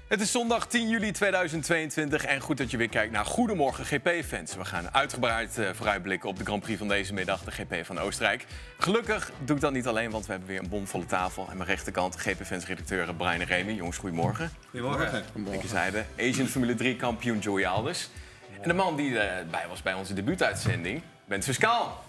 Het is zondag 10 juli 2022 en goed dat je weer kijkt naar Goedemorgen GP-fans. We gaan uitgebreid vooruitblikken op de Grand Prix van deze middag, de GP van Oostenrijk. Gelukkig doe ik dat niet alleen, want we hebben weer een bomvolle tafel. Aan mijn rechterkant GP-fans-redacteur Brian en Remy. Jongens, goedemorgen. Goedemorgen. Linkerzijde, Asian Formule 3-kampioen Joey Alders. En de man die bij was bij onze debuutuitzending, Bent Fiscaal.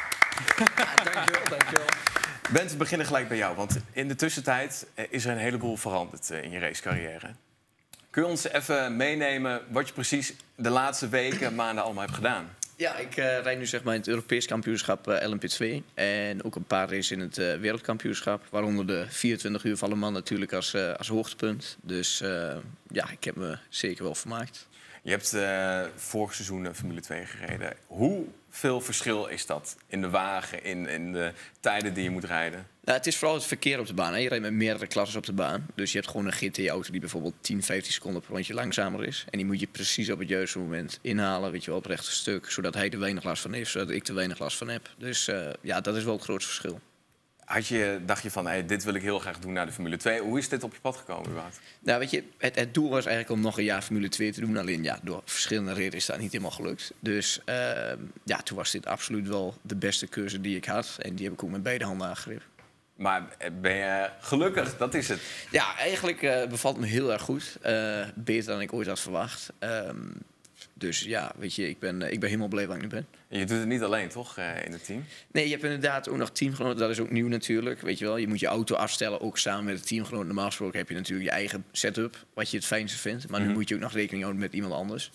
Dankjewel. Bent, we beginnen gelijk bij jou, want in de tussentijd is er een heleboel veranderd in je racecarrière. Kun je ons even meenemen wat je precies de laatste weken, maanden allemaal hebt gedaan? Ja, ik rijd nu zeg maar in het Europees kampioenschap LMP2 en ook een paar races in het wereldkampioenschap. Waaronder de 24 uur van Le Mans natuurlijk als hoogtepunt. Dus ja, ik heb me zeker wel vermaakt. Je hebt vorig seizoen Formule 2 gereden. Hoeveel verschil is dat in de wagen, in de tijden die je moet rijden? Nou, het is vooral het verkeer op de baan. Hè. Je rijdt met meerdere klassen op de baan. Dus je hebt gewoon een GT-auto die bijvoorbeeld 10, 15 seconden per rondje langzamer is. En die moet je precies op het juiste moment inhalen, weet je wel, op het rechte stuk. Zodat hij er weinig last van heeft, zodat ik er weinig last van heb. Dus ja, dat is wel het grootste verschil. Dacht je van, hey, dit wil ik heel graag doen naar de Formule 2. Hoe is dit op je pad gekomen, überhaupt? Nou, weet je, het doel was eigenlijk om nog een jaar Formule 2 te doen. Alleen ja, door verschillende redenen is dat niet helemaal gelukt. Dus ja, toen was dit absoluut wel de beste keuze die ik had. En die heb ik ook met beide handen aangegrepen. Maar ben je gelukkig? Dat is het. Ja, eigenlijk bevalt me heel erg goed. Beter dan ik ooit had verwacht. Dus ja, weet je, ik ben helemaal blij waar ik nu ben. En je doet het niet alleen, toch, in het team? Nee, je hebt inderdaad ook nog teamgenoten. Dat is ook nieuw natuurlijk, weet je wel. Je moet je auto afstellen, ook samen met het teamgenoot. Normaal gesproken heb je natuurlijk je eigen setup, wat je het fijnste vindt. Maar nu moet je ook nog rekening houden met iemand anders.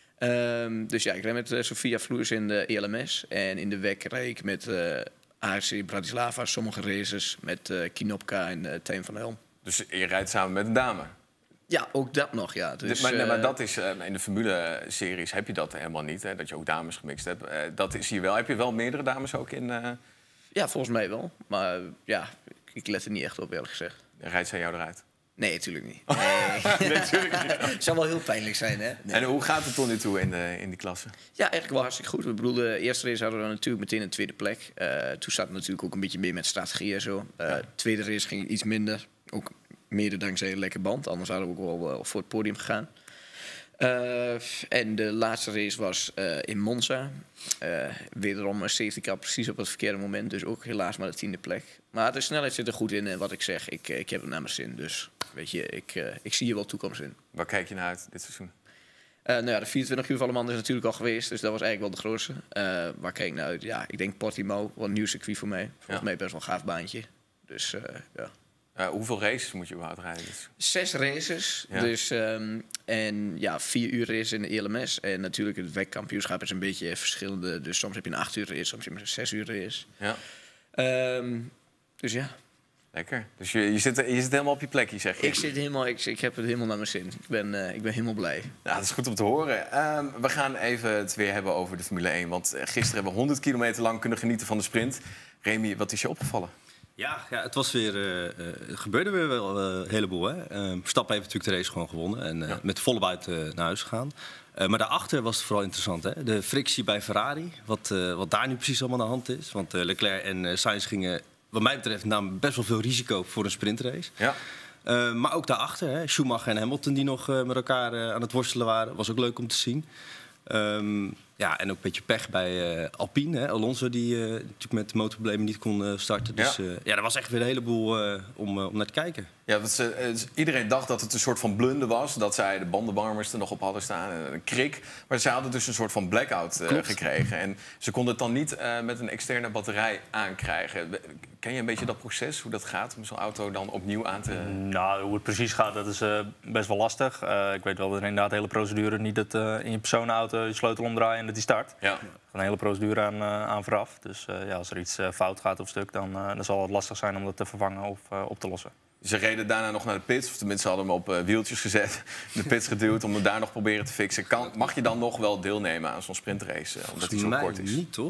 Dus ja, ik rijd met Sofia Floers in de ELMS. En in de WEC rijd ik met ARC Bratislava, sommige races met Kinopka en Tijn van Helm. Dus je rijdt samen met een dame? Ja, ook dat nog, ja. Dus, maar dat is, in de Formule-series heb je dat helemaal niet, hè, dat je ook dames gemixt hebt. Dat is hier wel. Heb je wel meerdere dames ook in? Ja, volgens mij wel. Maar ja, ik let er niet echt op, eerlijk gezegd. Rijdt zij jou eruit? Nee, natuurlijk niet. Nee. Natuurlijk niet. Het zou wel heel pijnlijk zijn, hè? Nee. En hoe gaat het tot nu toe in die klasse? Ja, eigenlijk wel hartstikke goed. Ik bedoel, de eerste race hadden we natuurlijk meteen een tweede plek. Toen zat het natuurlijk ook een beetje meer met strategie en zo. Tweede race ging iets minder. Ook mede dankzij een lekker band. Anders hadden we ook wel voor het podium gegaan. En de laatste race was in Monza. Wederom een safety car precies op het verkeerde moment. Dus ook helaas maar de 10e plek. Maar de snelheid zit er goed in. En wat ik zeg, ik heb het naar mijn zin. Dus weet je, ik zie hier wel toekomst in. Waar kijk je naar uit dit seizoen? Nou ja, de 24 uur van Le Mans is natuurlijk al geweest. Dus dat was eigenlijk wel de grootste. Waar kijk ik naar uit? Ja, ik denk Portimao. Wat een nieuw circuit voor mij. Volgens mij best wel een gaaf baantje. Dus ja. Hoeveel races moet je überhaupt rijden? 6 races. Ja. Dus, en ja, 4 uur race in de ELMS. En natuurlijk het WEC-kampioenschap is een beetje verschillende. Dus soms heb je een 8 uur race, soms heb je een 6 uur race. Ja. Dus ja. Lekker. Dus je zit helemaal op je plekje, zeg je? Ik zit helemaal, ik heb het helemaal naar mijn zin. Ik ben helemaal blij. Ja, dat is goed om te horen. We gaan even het weer hebben over de Formule 1. Want gisteren hebben we 100 kilometer lang kunnen genieten van de sprint. Remy, wat is je opgevallen? Ja, het was weer, gebeurde weer wel een heleboel. Hè? Verstappen heeft natuurlijk de race gewoon gewonnen en met volle buit naar huis gegaan. Maar daarachter was het vooral interessant. Hè? De frictie bij Ferrari, wat daar nu precies allemaal aan de hand is. Want Leclerc en Sainz gingen, wat mij betreft, namen best wel veel risico voor een sprintrace. Ja. Maar ook daarachter, hè? Schumacher en Hamilton die nog met elkaar aan het worstelen waren. Was ook leuk om te zien. Ja, en ook een beetje pech bij Alpine. Hè? Alonso die natuurlijk met motorproblemen niet kon starten. Dus ja, dat was echt weer een heleboel om naar te kijken. Ja, iedereen dacht dat het een soort van blunder was. Dat zij de bandenwarmers er nog op hadden staan. Een krik. Maar ze hadden dus een soort van blackout gekregen. En ze konden het dan niet met een externe batterij aankrijgen. Ken je een beetje dat proces? Hoe dat gaat om zo'n auto dan opnieuw aan te... Nou, hoe het precies gaat, dat is best wel lastig. Ik weet wel dat er inderdaad de hele procedure niet dat in je personenauto je sleutel omdraaien en dat die start. Ja. Er gaat een hele procedure aan vooraf. Dus ja, als er iets fout gaat of stuk, dan zal het lastig zijn om dat te vervangen of op te lossen. Ze reden daarna nog naar de pits, of tenminste hadden hem op wieltjes gezet, de pits geduwd om hem daar nog proberen te fixen. Mag je dan nog wel deelnemen aan zo'n sprintrace, omdat hij zo kort is? Niet, toch?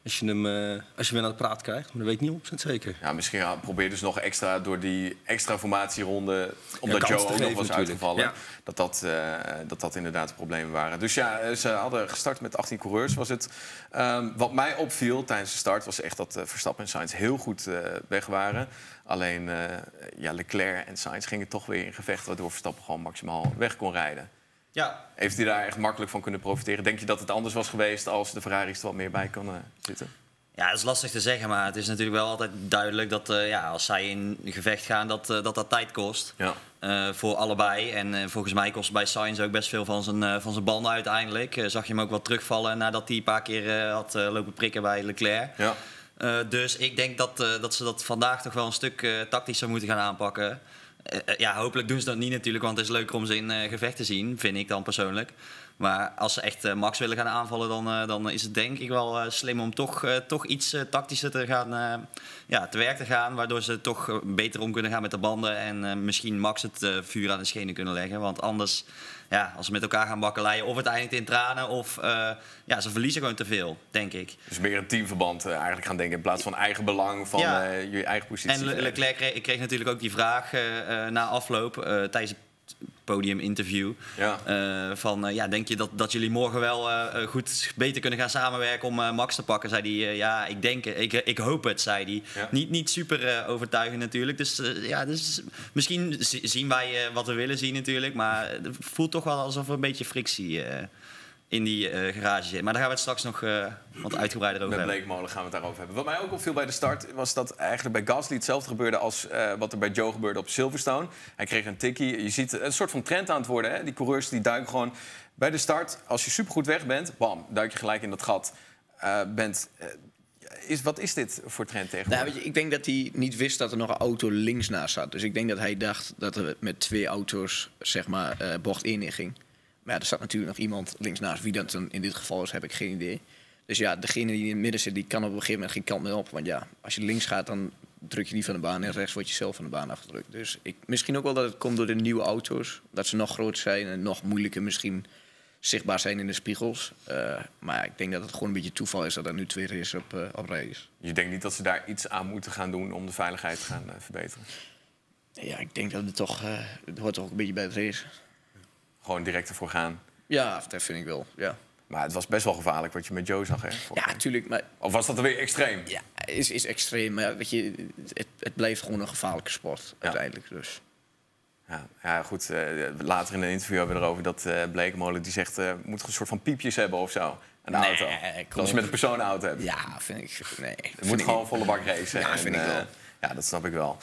Als je weer naar het praat krijgt, maar dat weet ik niet 100% zeker. Ja, misschien probeer dus nog extra door die extra formatieronde, omdat Joe ook nog was uitgevallen, dat inderdaad problemen waren. Dus ja, ze hadden gestart met 18 coureurs. Was het, wat mij opviel tijdens de start was echt dat Verstappen en Sainz heel goed weg waren. Alleen Leclerc en Sainz gingen toch weer in gevecht, waardoor Verstappen gewoon maximaal weg kon rijden. Ja. Heeft hij daar echt makkelijk van kunnen profiteren? Denk je dat het anders was geweest als de Ferraris er wat meer bij konden zitten? Ja, dat is lastig te zeggen, maar het is natuurlijk wel altijd duidelijk dat als zij in gevecht gaan, dat tijd kost. Ja. Voor allebei. En volgens mij kost bij Sainz ook best veel van zijn banden uiteindelijk. Zag je hem ook wel terugvallen nadat hij een paar keer had lopen prikken bij Leclerc. Ja. Dus ik denk dat ze dat vandaag toch wel een stuk tactischer moeten gaan aanpakken. Hopelijk doen ze dat niet natuurlijk, want het is leuker om ze in gevecht te zien, vind ik dan persoonlijk. Maar als ze echt Max willen gaan aanvallen, dan is het denk ik wel slim om toch iets tactischer te werk te gaan. Waardoor ze toch beter om kunnen gaan met de banden en misschien Max het vuur aan de schenen kunnen leggen. Want anders, als ze met elkaar gaan bakkeleien, of het eindigt in tranen of ze verliezen gewoon te veel, denk ik. Dus meer een teamverband eigenlijk gaan denken in plaats van eigen belang van je eigen positie. En Leclerc kreeg natuurlijk ook die vraag na afloop tijdens het podiuminterview. Ja. Denk je dat jullie morgen wel beter kunnen gaan samenwerken om Max te pakken? Zei hij, ik hoop het, zei hij. Ja. Niet super overtuigend natuurlijk. Dus misschien zien wij wat we willen zien natuurlijk. Maar het voelt toch wel alsof er een beetje frictie in die garage zit. Maar daar gaan we het straks nog wat uitgebreider over hebben. Met Bleekmolen gaan we het daarover hebben. Wat mij ook opviel bij de start was dat eigenlijk bij Gasly hetzelfde gebeurde als wat er bij Joe gebeurde op Silverstone. Hij kreeg een tikkie. Je ziet een soort van trend aan het worden. Hè? Die coureurs die duiken gewoon bij de start. Als je supergoed weg bent, bam, duik je gelijk in dat gat. Wat is dit voor trend tegenwoordig? Nou, ik denk dat hij niet wist dat er nog een auto links naast zat. Dus ik denk dat hij dacht dat er met 2 auto's bocht 1 in ging. Maar er zat natuurlijk nog iemand links naast. Wie dat dan in dit geval is, heb ik geen idee. Dus degene die in het midden zit, die kan op een gegeven moment geen kant meer op. Want als je links gaat, dan druk je die van de baan. En rechts word je zelf van de baan afgedrukt. Dus misschien ook wel dat het komt door de nieuwe auto's. Dat ze nog groter zijn en nog moeilijker misschien zichtbaar zijn in de spiegels. Maar ik denk dat het gewoon een beetje toeval is dat er nu 2 races op rij is. Je denkt niet dat ze daar iets aan moeten gaan doen om de veiligheid te gaan verbeteren? Ja, ik denk dat het hoort toch ook een beetje bij het race. Gewoon direct ervoor gaan. Ja, dat vind ik wel, ja. Maar het was best wel gevaarlijk wat je met Joe zag, hè? Ja, natuurlijk. Maar... Of was dat weer extreem? Ja, is extreem. Maar weet je, het blijft gewoon een gevaarlijke sport, uiteindelijk. Dus. Ja, goed. Later in een interview hebben we erover dat Bleekmolen die zegt... moet een soort van piepjes hebben of zo. Een auto. Als je met een personenauto hebt. Ja, vind ik... Nee. Het moet gewoon volle bak racen. Ja, vind ik wel. Ja, dat snap ik wel.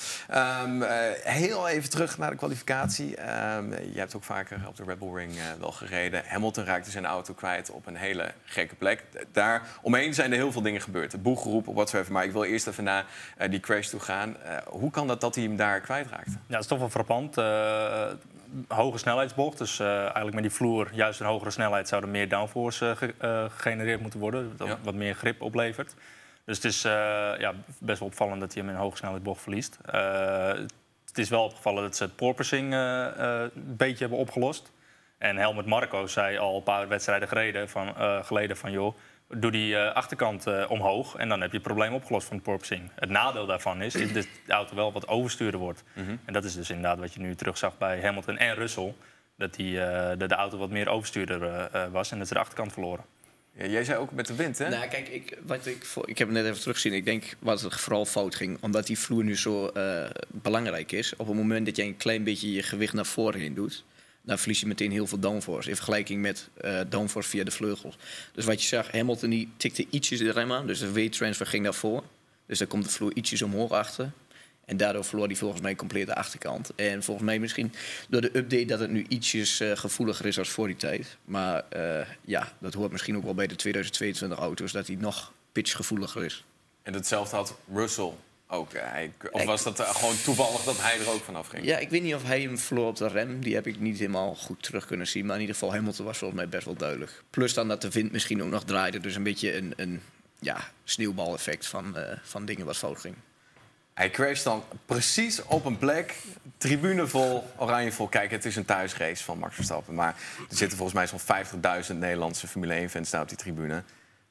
Heel even terug naar de kwalificatie. Je hebt ook vaker op de Red Bull Ring wel gereden. Hamilton raakte zijn auto kwijt op een hele gekke plek. Daar omheen zijn er heel veel dingen gebeurd. Het boeg geroepen, whatsoever. Maar ik wil eerst even naar die crash toe gaan. Hoe kan dat hij hem daar kwijtraakte? Ja, dat is toch wel frappant. Hoge snelheidsbocht. Dus eigenlijk met die vloer, juist een hogere snelheid... zou er meer downforce gegenereerd moeten worden. Dat wat meer grip oplevert. Dus het is best wel opvallend dat hij hem in een hogesnelheidsbocht verliest. Het is wel opgevallen dat ze het porpoising een beetje hebben opgelost. En Helmut Marko zei al een paar wedstrijden geleden van... joh, doe die achterkant omhoog en dan heb je het probleem opgelost van het porpoising. Het nadeel daarvan is dat de auto wel wat overstuurder wordt. Mm-hmm. En dat is dus inderdaad wat je nu terugzag bij Hamilton en Russell. Dat de auto wat meer overstuurder was en dat ze de achterkant verloren. Ja, jij zei ook met de wind, hè? Nou, kijk, ik heb het net even teruggezien. Ik denk wat het vooral fout ging, omdat die vloer nu zo belangrijk is. Op het moment dat jij een klein beetje je gewicht naar voren heen doet, dan verlies je meteen heel veel downforce. In vergelijking met downforce via de vleugels. Dus wat je zag, Hamilton die tikte ietsjes de rem aan. Dus de weight-transfer ging naar voren. Dus dan komt de vloer ietsjes omhoog achter. En daardoor verloor hij volgens mij compleet de achterkant. En volgens mij misschien door de update dat het nu ietsjes gevoeliger is als voor die tijd. Maar dat hoort misschien ook wel bij de 2022 auto's, dat hij nog pitchgevoeliger is. En hetzelfde had Russell ook. Of was dat gewoon toevallig dat hij er ook vanaf ging? Ja, ik weet niet of hij hem verloor op de rem. Die heb ik niet helemaal goed terug kunnen zien. Maar in ieder geval, Hamilton was volgens mij best wel duidelijk. Plus dan dat de wind misschien ook nog draaide. Dus een beetje een sneeuwbaleffect van dingen wat fout ging. Hij crasht dan precies op een plek, tribune vol, oranje vol. Kijk, het is een thuisrace van Max Verstappen. Maar er zitten volgens mij zo'n 50.000 Nederlandse Formule 1-fans daar op die tribune.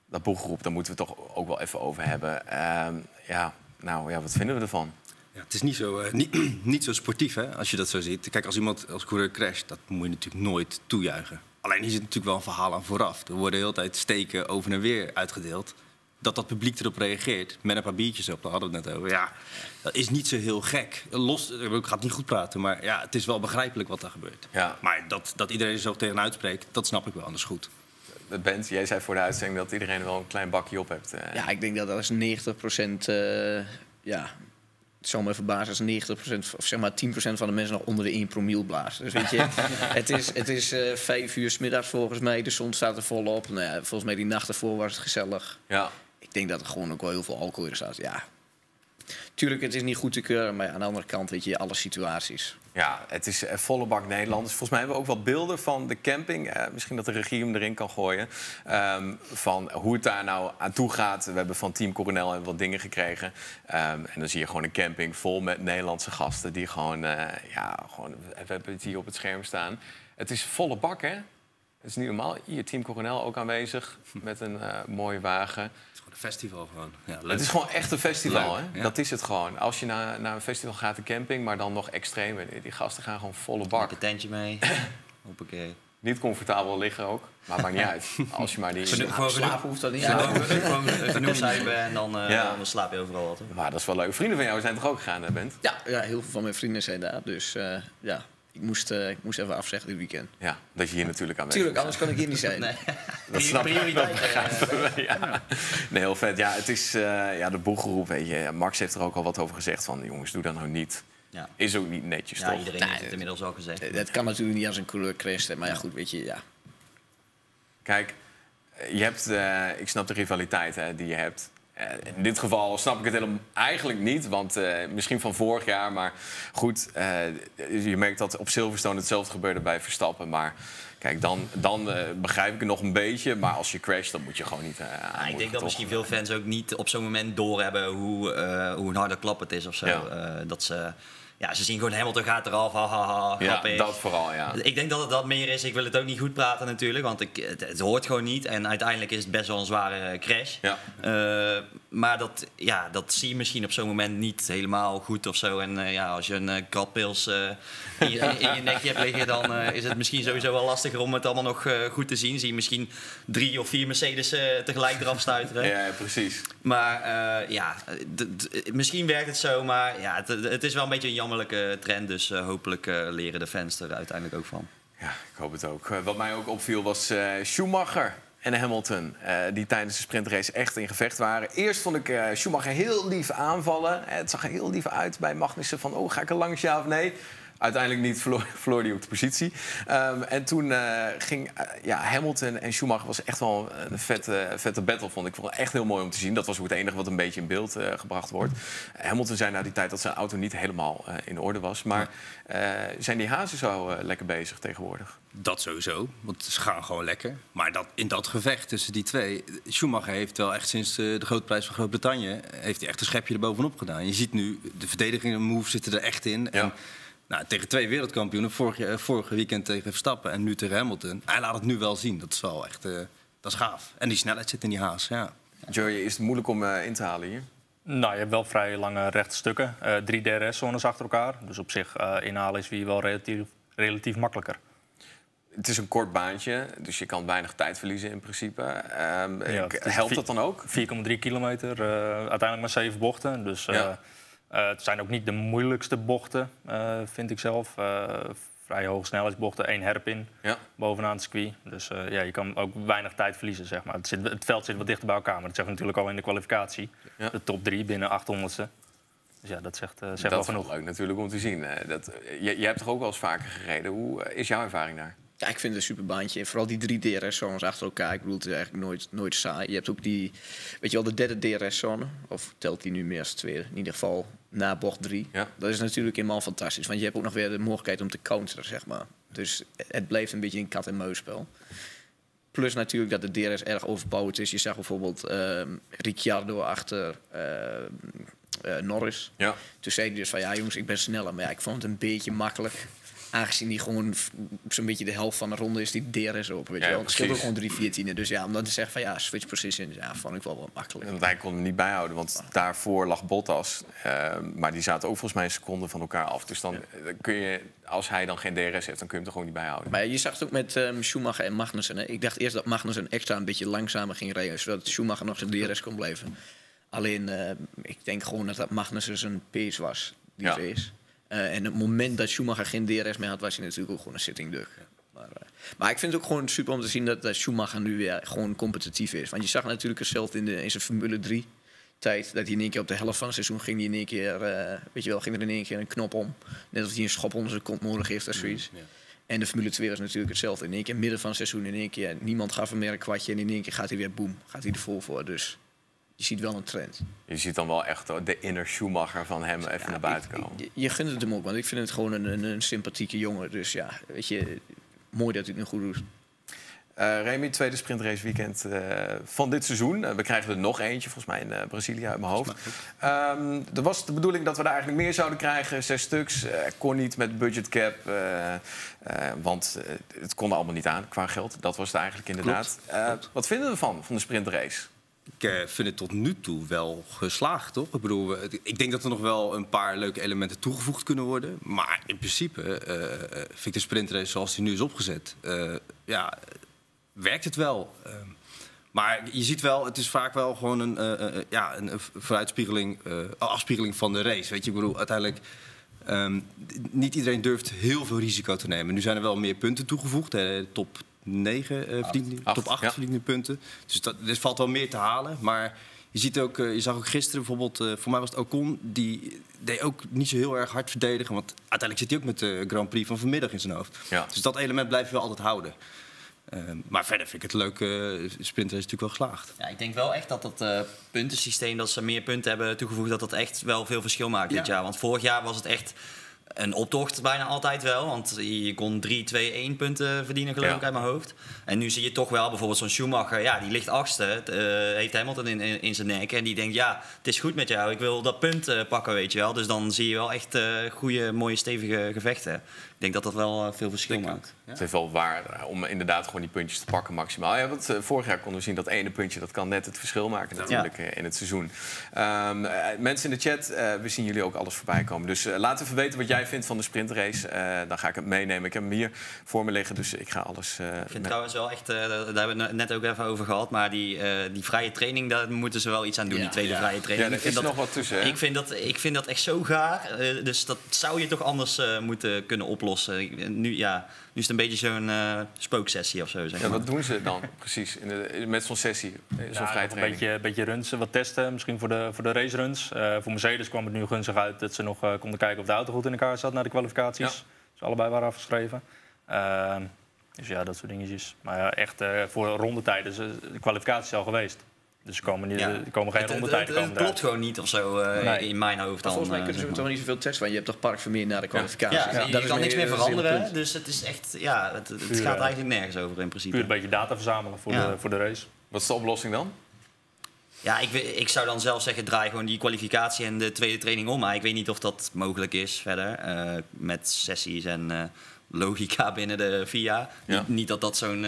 dat boeggroep, daar moeten we het toch ook wel even over hebben. Wat vinden we ervan? Ja, het is niet zo sportief, hè, als je dat zo ziet. Kijk, als iemand als coureur crasht, dat moet je natuurlijk nooit toejuichen. Alleen hier zit natuurlijk wel een verhaal aan vooraf. Er worden de hele tijd steken over en weer uitgedeeld. Dat publiek erop reageert, met een paar biertjes op, daar hadden we het net over. Ja, dat is niet zo heel gek. Ik ga het niet goed praten, maar ja, het is wel begrijpelijk wat daar gebeurt. Ja. Maar dat iedereen er zo tegenuit uitspreekt, dat snap ik wel, anders goed. Bent, jij zei voor de uitzending dat iedereen wel een klein bakje op hebt. Ja, ik denk dat dat is 90%... Het zal me verbazen als 90% of zeg maar 10% van de mensen nog onder de 1 promiel blazen. Dus weet je, het is 5 uur 's middags volgens mij. De zon staat er volop. Nou ja, volgens mij die nacht ervoor was het gezellig. Ja. Ik denk dat er gewoon ook wel heel veel alcohol in staat. Ja, tuurlijk, het is niet goed te keuren, maar aan de andere kant weet je alle situaties. Ja, het is volle bak Nederlanders. Volgens mij hebben we ook wel beelden van de camping. Misschien dat de regie hem erin kan gooien. Van hoe het daar nou aan toe gaat. We hebben van Team Coronel wat dingen gekregen. En dan zie je gewoon een camping vol met Nederlandse gasten. Die gewoon, we hebben het hier op het scherm staan. Het is volle bak, hè? Het is niet normaal. Hier Team Coronel ook aanwezig met een mooie wagen. Een festival gewoon. Ja, het is gewoon echt een festival, hè? Ja. Dat is het gewoon. Als je naar een festival gaat, de camping, maar dan nog extreem. Die gasten gaan gewoon volle bak. Met een tentje mee. Hoppakee. Niet comfortabel liggen ook, maar maakt niet uit. Als je maar die... slapen hoeft dat niet. Genoeg zuipen en dan slaap je overal wat. Maar dat is wel leuk. Vrienden van jou zijn toch ook gegaan, Bent? Ja, heel veel van mijn vrienden zijn daar. Dus ik moest even afzeggen dit weekend. Ja, dat je hier natuurlijk aanwezig tuurlijk, anders kan ik hier niet zijn. Nee. Dat snap ik. Nee, heel vet. Ja, het is de boeggroep, weet je. Max heeft er ook al wat over gezegd van... jongens, doe dat nou niet. Ja. Is ook niet netjes, toch? Iedereen heeft het inmiddels al gezegd. Dat kan natuurlijk niet als een coureur crasht. Maar ja, goed, weet je, ja. Kijk, je hebt... ik snap de rivaliteit die je hebt. In dit geval snap ik het eigenlijk niet, want misschien van vorig jaar. Maar goed, je merkt dat op Silverstone hetzelfde gebeurde bij Verstappen. Maar kijk, dan begrijp ik het nog een beetje. Maar als je crasht, dan moet je gewoon niet aan. Ik denk dat misschien veel fans ook niet op zo'n moment doorhebben hoe een harde klap het is of zo. Ja. Dat ze... Ja, ze zien gewoon Hamilton gaat eraf, grappig. Ja, dat vooral, ja. Ik denk dat het dat meer is. Ik wil het ook niet goed praten natuurlijk, want het hoort gewoon niet. En uiteindelijk is het best wel een zware crash. Ja. Maar dat zie je misschien op zo'n moment niet helemaal goed of zo. En als je een kratpils in je nekje hebt liggen, dan is het misschien sowieso wel lastiger om het allemaal nog goed te zien. Zie je misschien 3 of 4 Mercedes tegelijk eraf stuiteren. Ja, precies. Maar misschien werkt het zo, maar ja, het is wel een beetje een jammerlijke trend. Dus hopelijk leren de fans er uiteindelijk ook van. Ja, ik hoop het ook. Wat mij ook opviel was Schumacher en Hamilton, die tijdens de sprintrace echt in gevecht waren. Eerst vond ik Schumacher heel lief aanvallen. Het zag er heel lief uit bij Magnussen van, ga ik er langs, ja of nee? Uiteindelijk niet, verloor hij op de positie. En toen ging Hamilton en Schumacher was echt wel een vette battle, vond ik. Ik vond het echt heel mooi om te zien. Dat was ook het enige wat een beetje in beeld gebracht wordt. Hamilton zei na die tijd dat zijn auto niet helemaal in orde was. Maar zijn die hazen zo lekker bezig tegenwoordig? Dat sowieso, want ze gaan gewoon lekker. Maar in dat gevecht tussen die twee... Schumacher heeft wel echt sinds de Grote Prijs van Groot-Brittannië... heeft hij echt een schepje erbovenop gedaan. Je ziet nu, de verdediging en move zitten er echt in. Ja. En, tegen 2 wereldkampioenen, vorige weekend tegen Verstappen en nu tegen Hamilton. Hij laat het nu wel zien, dat is wel echt dat is gaaf. En die snelheid zit in die haas, ja. Joey, is het moeilijk om in te halen hier? Nou, je hebt wel vrij lange rechte stukken. 3 DRS-zones achter elkaar. Dus op zich inhalen is wel relatief makkelijker. Het is een kort baantje, dus je kan weinig tijd verliezen in principe. Helpt dat dan ook? 4,3 kilometer, uiteindelijk maar 7 bochten. Dus het zijn ook niet de moeilijkste bochten, vind ik zelf. Vrij hoge snelheidsbochten, 1 hairpin bovenaan het circuit. Dus je kan ook weinig tijd verliezen, zeg maar. Het veld zit wat dichter bij elkaar, maar dat zeggen we natuurlijk al in de kwalificatie. Ja. De top 3 binnen 800ste. Dus ja, dat zegt wel genoeg. Dat is wel leuk natuurlijk om te zien. Je hebt toch ook wel eens vaker gereden. Hoe is jouw ervaring daar? Ja, ik vind het een superbaantje. Vooral die 3 DRS-zones achter elkaar. Ik bedoel, het is eigenlijk nooit saai. Je hebt ook die, weet je wel, de derde DRS-zone. Of telt die nu meer als 2? In ieder geval na bocht 3. Ja. Dat is natuurlijk helemaal fantastisch. Want je hebt ook nog weer de mogelijkheid om te counteren, zeg maar. Dus het blijft een beetje een kat-en-muisspel. Plus natuurlijk dat de DRS erg overpowered is. Je zag bijvoorbeeld Ricciardo achter Norris. Ja. Toen zei hij dus van, ja jongens, ik ben sneller. Maar ja, ik vond het een beetje makkelijk. aangezien die gewoon zo'n beetje de helft van de ronde is die DRS open, weet je wel. Het scheelt ook gewoon 3/14. Dus ja, om dan te zeggen van ja, switch position, ja, vond ik wel makkelijk. Want hij kon hem niet bijhouden, want daarvoor lag Bottas. Maar die zaten ook volgens mij een seconde van elkaar af. Dus dan kun je, als hij dan geen DRS heeft, dan kun je hem er gewoon niet bijhouden. Maar je zag het ook met Schumacher en Magnussen. Hè? Ik dacht eerst dat Magnussen extra een beetje langzamer ging rijden, zodat Schumacher nog zijn DRS kon blijven. Alleen, ik denk gewoon dat Magnussen zijn pace was, die race. En het moment dat Schumacher geen DRS meer had, was hij natuurlijk ook gewoon een sitting duck. Maar ik vind het ook gewoon super om te zien dat Schumacher nu weer gewoon competitief is. Want je zag natuurlijk hetzelfde in zijn Formule 3 tijd. Dat hij in één keer op de helft van het seizoen ging, in één keer, weet je wel, ging er in één keer een knop om. Net als hij een schop onder zijn kont nodig heeft of zoiets. Ja. En de Formule 2 was natuurlijk hetzelfde. In één keer midden van het seizoen, in één keer niemand gaf hem meer een kwartje. En in één keer gaat hij weer boem, gaat hij er vol voor. Dus je ziet wel een trend. Je ziet dan wel echt de inner Schumacher van hem even naar buiten komen. Je gunt het hem ook, want ik vind het gewoon een sympathieke jongen. Dus ja, weet je, mooi dat hij het nu goed doet. Remy, tweede sprintrace weekend van dit seizoen. We krijgen er nog eentje, volgens mij in Brazilië uit mijn hoofd. Er was de bedoeling dat we er eigenlijk meer zouden krijgen, 6 stuks. Kon niet met budgetcap, want het kon allemaal niet aan qua geld. Dat was het eigenlijk inderdaad. Klopt. Wat vinden we van de sprintrace? Ik vind het tot nu toe wel geslaagd, toch? Ik bedoel, ik denk dat er nog wel een paar leuke elementen toegevoegd kunnen worden. Maar in principe vind ik de sprintrace zoals die nu is opgezet, werkt het wel. Maar je ziet wel, het is vaak wel gewoon een vooruitspiegeling, afspiegeling van de race. Weet je, ik bedoel, uiteindelijk niet iedereen durft heel veel risico te nemen. Nu zijn er wel meer punten toegevoegd. Top 8 verdiende punten. Dus er valt wel meer te halen. Maar je ziet ook, je zag ook gisteren bijvoorbeeld, voor mij was het Ocon, die deed ook niet zo heel erg hard verdedigen. Want uiteindelijk zit hij ook met de Grand Prix van vanmiddag in zijn hoofd. Ja. Dus dat element blijf je wel altijd houden. Maar verder vind ik het leuk. Sprinter is natuurlijk wel geslaagd. Ja, ik denk wel echt dat dat puntensysteem, dat ze meer punten hebben toegevoegd, dat dat echt wel veel verschil maakt dit jaar. Want vorig jaar was het echt een optocht bijna altijd wel. Want je kon 3, 2, 1 punten verdienen, geloof ik, uit mijn hoofd. En nu zie je toch wel bijvoorbeeld zo'n Schumacher. Ja, die ligt 8e. Heeft Hamilton in zijn nek. En die denkt, ja, het is goed met jou. Ik wil dat punt pakken, weet je wel. Dus dan zie je wel echt goede, mooie, stevige gevechten. Ik denk dat dat wel veel verschil maakt. Ja. Het is wel waar om inderdaad gewoon die puntjes te pakken maximaal. Ja, want vorig jaar konden we zien dat ene puntje dat kan net het verschil maken natuurlijk in het seizoen. Mensen in de chat, we zien jullie ook alles voorbij komen. Dus laat even weten wat jij vindt van de sprintrace. Dan ga ik het meenemen. Ik heb hem hier voor me liggen, dus ik ga alles... ik vind trouwens wel echt, daar hebben we het net ook even over gehad, maar die vrije training, daar moeten ze wel iets aan doen, die tweede vrije training. Ja, er is nog wat tussen. Ik vind dat echt zo gaar. Dus dat zou je toch anders moeten kunnen oplossen. Nu is het een beetje zo'n spooksessie of zo. Zeg maar. Wat doen ze dan precies met zo'n sessie? Zo'n vrije training? Een beetje runs, wat testen, misschien voor de raceruns. Voor Mercedes kwam het nu gunstig uit dat ze nog konden kijken of de auto goed in elkaar zat na de kwalificaties. Ja. Dus allebei waren afgeschreven. Dus ja, dat soort dingetjes. Maar ja, echt voor rondetijden, de kwalificatie is al geweest. Dus er komen geen rondetijden. Het klopt gewoon niet of zo in mijn hoofd. Volgens mij kunnen ze toch niet zoveel testen, want je hebt toch Park Vermeer na de kwalificatie. Ja, je kan niks meer veranderen, dus het is echt, het gaat eigenlijk nergens over in principe. Puur een beetje data verzamelen voor de race. Wat is de oplossing dan? Ja, ik zou dan zelf zeggen, draai gewoon die kwalificatie en de tweede training om. Maar ik weet niet of dat mogelijk is verder, met sessies en... logica binnen de FIA. Ja. Niet dat dat zo'n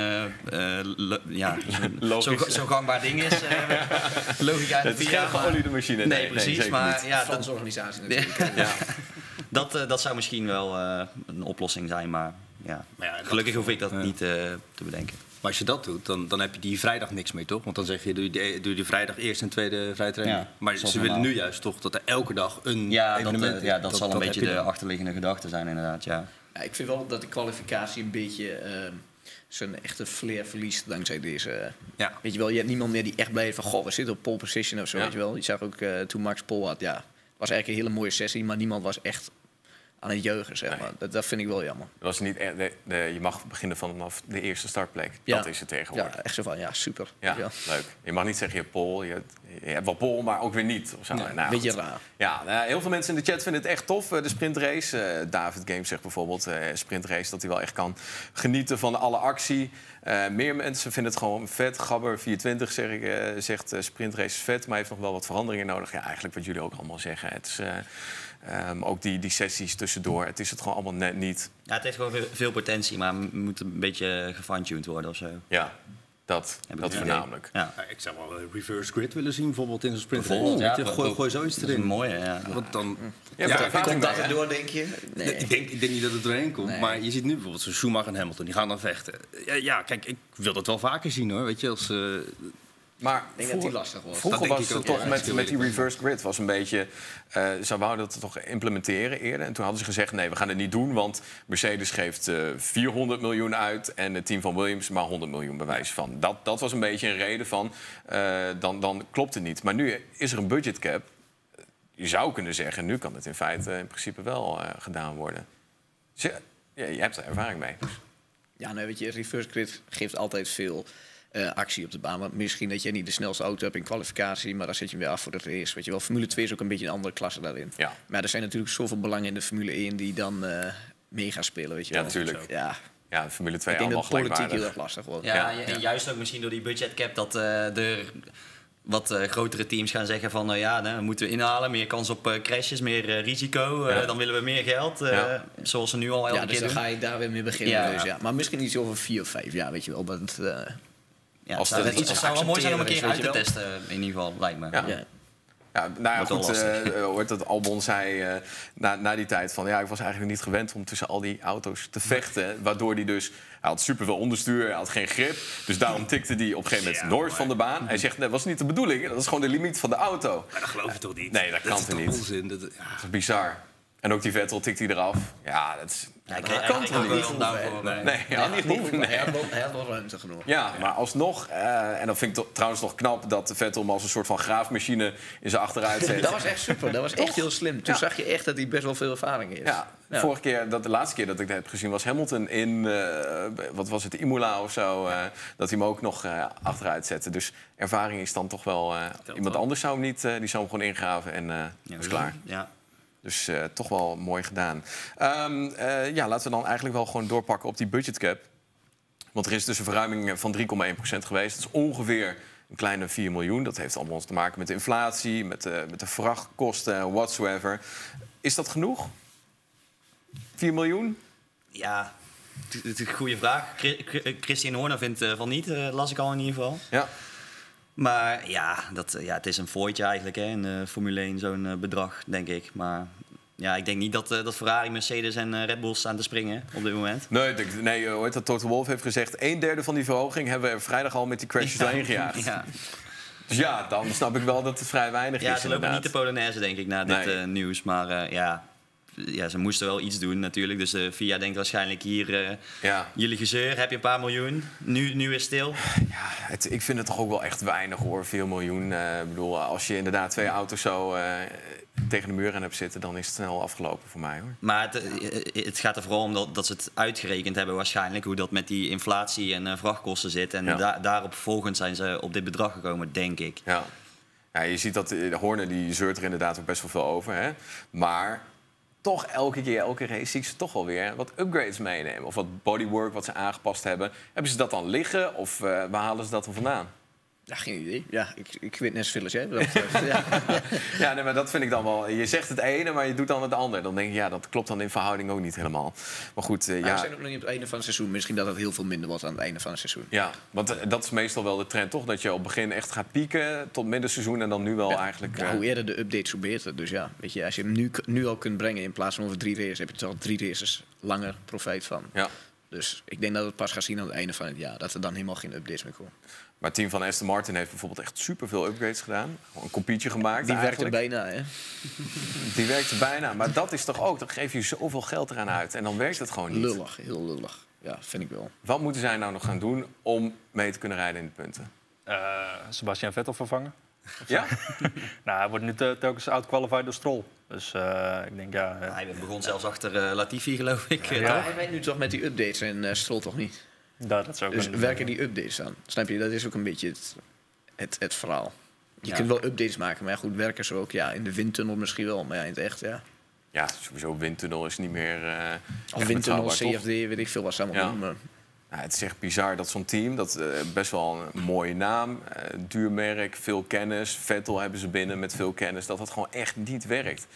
zo'n gangbaar ding is. Logica in de FIA. Het is geen geoliede machine. Nee, precies. Maar ja, dat is een organisatie natuurlijk. Dat zou misschien wel een oplossing zijn. Maar gelukkig hoef ik dat niet te bedenken. Maar als je dat doet, dan heb je die vrijdag niks meer, toch? Want dan zeg je, doe je vrijdag eerst en tweede vrije training. Ja, maar ze willen nu juist toch dat er elke dag een evenement is. Dat zal een beetje de achterliggende gedachte zijn inderdaad, ja. Ja, ik vind wel dat de kwalificatie een beetje zijn echte flair verliest dankzij deze... Weet je wel, je hebt niemand meer die echt blij is van... Goh, we zitten op pole position of zo, weet je wel. Je zag ook toen Max pole had, het was eigenlijk een hele mooie sessie... maar niemand was echt aan het jeugen, zeg maar. Dat vind ik wel jammer. Dat was niet je mag beginnen vanaf de eerste startplek. Dat is het tegenwoordig. Ja, echt zo van, super. Ja, leuk. Je mag niet zeggen, je hebt pole. Je hebt wel pole, maar ook weer niet. Of zo. Nee, een beetje raar. Ja, heel veel mensen in de chat vinden het echt tof, de sprintrace. David Games zegt bijvoorbeeld, sprintrace, dat hij wel echt kan genieten van alle actie. Meer mensen vinden het gewoon vet. Gabber24 zegt sprintrace is vet, maar heeft nog wel wat veranderingen nodig. Ja, eigenlijk wat jullie ook allemaal zeggen. Het is... Ook die sessies tussendoor. Het is het gewoon allemaal net niet. Ja, het heeft gewoon veel potentie, maar moet een beetje gefine-tuned worden of zo. Ja, dat voornamelijk. Ja. Ik zou wel een reverse grid willen zien, bijvoorbeeld in zo'n sprint. Ja, gooi zoiets erin. Dat is een mooie, ja. Want dan... Komt dat erdoor, denk je? Nee. Ik denk niet dat het doorheen komt. Nee. Maar je ziet nu bijvoorbeeld zo'n Schumacher en Hamilton. Die gaan dan vechten. Ja, kijk, ik wil dat wel vaker zien, hoor. Weet je, als... Maar ik denk dat die lastig was. Vroeger was het toch met die reverse grid was een beetje... ze wouden dat toch implementeren eerder. En toen hadden ze gezegd, nee, we gaan het niet doen... want Mercedes geeft 400 miljoen uit... en het team van Williams maar 100 miljoen bewijs van. Dat was een beetje een reden van... dan klopt het niet. Maar nu is er een budgetcap. Je zou kunnen zeggen, nu kan het in feite in principe wel gedaan worden. Dus, je hebt er ervaring mee. Ja, nou weet je, reverse grid geeft altijd veel... actie op de baan. Want misschien dat je niet de snelste auto hebt in kwalificatie... maar dan zet je hem weer af voor de race. Weet je wel, Formule 2 is ook een beetje een andere klasse daarin. Ja. Maar er zijn natuurlijk zoveel belangen in de Formule 1... die dan mee gaan spelen, weet je wel. Ja, natuurlijk. Ja, Formule 2 ik denk allemaal dat politiek heel erg lastig wordt. Ja, en juist ook misschien door die budgetcap... dat er wat grotere teams gaan zeggen van... we moeten inhalen, meer kans op crashes, meer risico. Dan willen we meer geld, zoals ze nu al elke keer dus dan doen. ga je daar weer mee beginnen. Dus, maar misschien iets over 4 of 5 jaar, weet je wel. Dat, het zou wel mooi zijn om een keer uit te testen, in ieder geval, lijkt me. Ja, nou ja, goed, dat Albon zei na die tijd van... ik was eigenlijk niet gewend om tussen al die auto's te vechten. Waardoor hij dus... Hij had superveel onderstuur, hij had geen grip. Dus daarom tikte hij op een gegeven moment nooit van de baan. Hij zegt, dat was niet de bedoeling. Dat is gewoon de limiet van de auto. Maar dat geloof je toch niet? Nee, dat kan toch niet? Onzin. Dat is bizar. En ook die Vettel tikt hij eraf. Ja, dat is... dat kan toch niet? Nee, hij had wel ruimte genoeg. Ja, maar alsnog... en dat vind ik trouwens nog knap... dat Vettel hem als een soort van graafmachine in zijn achteruit zet. Dat was echt super. Dat was echt heel slim. Toen zag je echt dat hij best wel veel ervaring heeft. Ja. Vorige keer, de laatste keer dat ik dat heb gezien... was Hamilton in, wat was het, Imola of zo... dat hij hem ook nog achteruit zette. Dus ervaring is dan toch wel... iemand anders zou hem niet... die zou hem gewoon ingraven en was klaar. Ja. Dus toch wel mooi gedaan. Laten we dan eigenlijk wel gewoon doorpakken op die budgetcap. Want er is dus een verruiming van 3,1% geweest. Dat is ongeveer een kleine 4 miljoen. Dat heeft allemaal te maken met de inflatie, met de vrachtkosten, whatsoever. Is dat genoeg? 4 miljoen? Ja, het is een goede vraag. Christian Horner vindt van niet, las ik al in ieder geval. Ja. Maar het is een fooitje eigenlijk, hè, in Formule 1, zo'n bedrag, denk ik. Maar ik denk niet dat Ferrari, Mercedes en Red Bull staan te springen op dit moment. Nee, hoe heet dat? Toto Wolff heeft gezegd... 1/3 van die verhoging hebben we er vrijdag al met die crashes doorheen gejaagd. Ja. Dus dan snap ik wel dat het vrij weinig is. Ja, ze lopen niet de Polonaise, denk ik, na dit nieuws. Maar ze moesten wel iets doen natuurlijk. Dus de FIA denkt waarschijnlijk hier... jullie gezeur, heb je een paar miljoen. Nu is stil. Ja, ik vind het toch ook wel echt weinig, hoor. 4 miljoen. Ik bedoel, als je inderdaad 2 auto's zo tegen de muur aan hebt zitten... dan is het snel afgelopen voor mij, hoor. Maar het gaat er vooral om dat ze het uitgerekend hebben waarschijnlijk... hoe dat met die inflatie en vrachtkosten zit. En daarop volgend zijn ze op dit bedrag gekomen, denk ik. Ja, je ziet dat Horner, die zeurt er inderdaad ook best wel veel over. Hè? Maar... toch elke race zie ik ze toch wel weer wat upgrades meenemen. Of wat bodywork wat ze aangepast hebben. Hebben ze dat dan liggen of waar halen ze dat dan vandaan? Ja, geen idee. Ja, ik weet net zoveel als jij. Maar dat vind ik dan wel... Je zegt het ene, maar je doet dan het ander. Dan denk je, dat klopt dan in verhouding ook niet helemaal. Maar goed, We zijn ook nog niet op het einde van het seizoen. Misschien dat het heel veel minder wordt aan het einde van het seizoen. Ja, want dat is meestal wel de trend, toch? Dat je op het begin echt gaat pieken tot middenseizoen... en dan nu wel eigenlijk... hoe eerder de updates, hoe beter. Dus weet je, als je hem nu al kunt brengen in plaats van over 3 races... heb je toch 3 races langer profijt van. Ja. Dus ik denk dat we het pas gaan zien aan het einde van het jaar. Dat er dan helemaal geen updates meer komen. Maar het team van Aston Martin heeft bijvoorbeeld echt superveel upgrades gedaan. Gewoon een kopietje gemaakt. Die werkte bijna, hè? Die werkte bijna. Maar dat is toch ook, dan geef je zoveel geld eraan uit. En dan werkt het gewoon niet. Lullig, heel lullig. Ja, vind ik wel. Wat moeten zij nou nog gaan doen om mee te kunnen rijden in de punten? Sebastian Vettel vervangen. Ja? Hij wordt nu telkens outqualified door Stroll. Dus ik denk, hij begon zelfs achter Latifi, geloof ik. Hij rijdt nu toch met die updates en Stroll toch niet? Dat is ook dus werken die updates aan? Snap je? Dat is ook een beetje het verhaal. Je kunt wel updates maken, maar goed, werken ze ook in de windtunnel misschien wel. Maar in het echt, Ja, sowieso windtunnel is niet meer... windtunnel, CFD, weet ik veel wat ze allemaal doen. Maar... het is echt bizar dat zo'n team, dat best wel een mooie naam, duur merk, veel kennis. Vettel hebben ze binnen met veel kennis, dat gewoon echt niet werkt.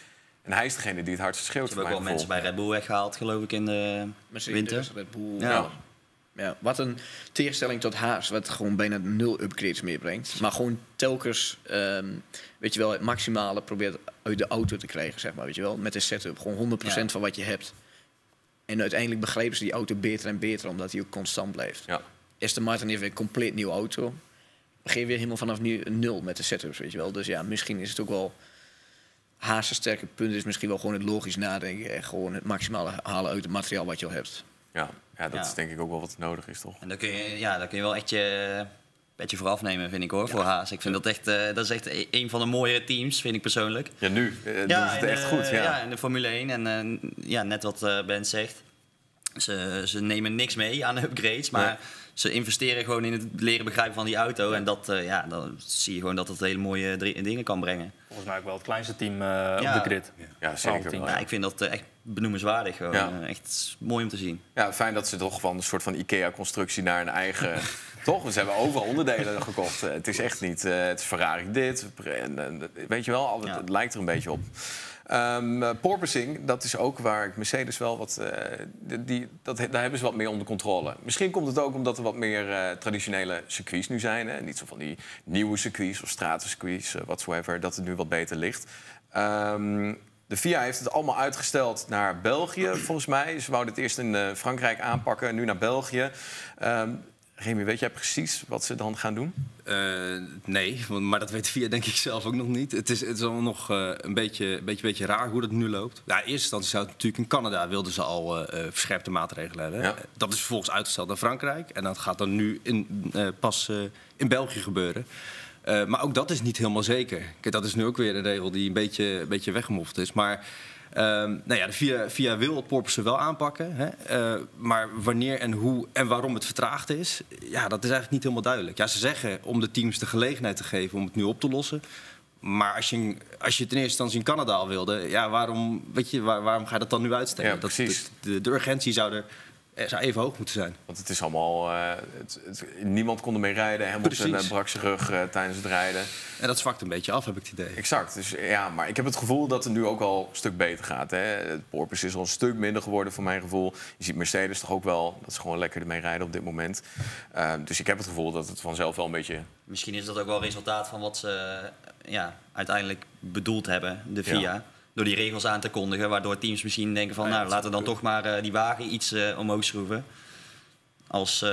En hij is degene die het hardst schreeuwt. Ze hebben ook wel mensen bij Red Bull weggehaald, geloof ik, in de winter. Red Bull, ja. Ja, wat een tegenstelling tot Haas, wat gewoon bijna 0 upgrades meebrengt. Maar gewoon telkens, weet je wel, het maximale probeert uit de auto te krijgen, zeg maar, weet je wel. Met de setup, gewoon 100% van wat je hebt. En uiteindelijk begrijpen ze die auto beter en beter, omdat hij ook constant blijft. Ja. Aston Martin heeft weer een compleet nieuwe auto. Begin je weer helemaal vanaf nu 0 met de setups, weet je wel. Dus ja, misschien is het ook wel... Haas' sterke punt is misschien wel gewoon het logisch nadenken. En gewoon het maximale halen uit het materiaal wat je al hebt. Ja, dat is denk ik ook wel wat nodig is, toch? En daar kun je wel echt je petje voor afnemen, vind ik hoor, voor Haas. Ik vind dat is echt een van de mooiere teams, vind ik persoonlijk. Ja, nu doen ze het echt goed. Ja, in de Formule 1. En net wat Ben zegt. Ze nemen niks mee aan de upgrades, maar ze investeren gewoon in het leren begrijpen van die auto. En dan zie je gewoon dat het hele mooie dingen kan brengen. Volgens mij ook wel het kleinste team op de grid. Ja, zeker wel. Ja, ik vind dat echt benoemenswaardig. Echt mooi om te zien. Ja, fijn dat ze toch van een soort van IKEA-constructie naar een eigen... Toch? Ze hebben overal onderdelen gekocht. Het is echt niet... het is Ferrari dit. Weet je wel, het lijkt er een beetje op. Porpoising, dat is ook waar ik Mercedes wel wat... daar hebben ze wat meer onder controle. Misschien komt het ook omdat er wat meer traditionele circuits nu zijn. Hè? Niet zo van die nieuwe circuits of stratencircuits, whatsoever. Dat het nu wat beter ligt. De FIA heeft het allemaal uitgesteld naar België, volgens mij. Ze wouden het eerst in Frankrijk aanpakken, nu naar België. Remy, weet jij precies wat ze dan gaan doen? Nee, maar dat weet FIA denk ik zelf ook nog niet. Het is allemaal nog een beetje raar hoe dat nu loopt. Ja, in eerste instantie zou het natuurlijk in Canada wilden ze al verscherpte maatregelen hebben. Ja. Dat is vervolgens uitgesteld naar Frankrijk. En dat gaat dan nu pas in België gebeuren. Maar ook dat is niet helemaal zeker. Kijk, dat is nu ook weer een regel die een beetje weggemoffeld is. Maar de FIA wil het porpoisen wel aanpakken. Hè? Maar wanneer en hoe en waarom het vertraagd is... ja, dat is eigenlijk niet helemaal duidelijk. Ja, ze zeggen om de teams de gelegenheid te geven om het nu op te lossen. Maar als je het in eerste instantie in Canada al wilde... ja, waarom ga je dat dan nu uitstellen? Ja, precies. De urgentie zou even hoog moeten zijn. Want het is allemaal... niemand kon ermee rijden. Hamilton brak zijn rug tijdens het rijden. En dat zwakt een beetje af, heb ik het idee. Exact. Dus, ja, maar ik heb het gevoel dat het nu ook al een stuk beter gaat. Hè? Het porpoise is al een stuk minder geworden, voor mijn gevoel. Je ziet Mercedes toch ook wel dat ze gewoon lekker ermee rijden op dit moment. Dus ik heb het gevoel dat het vanzelf wel een beetje... Misschien is dat ook wel resultaat van wat ze uiteindelijk bedoeld hebben, de FIA. Ja. Door die regels aan te kondigen, waardoor teams misschien denken van... laten we dan toch maar die wagen iets omhoog schroeven. Als,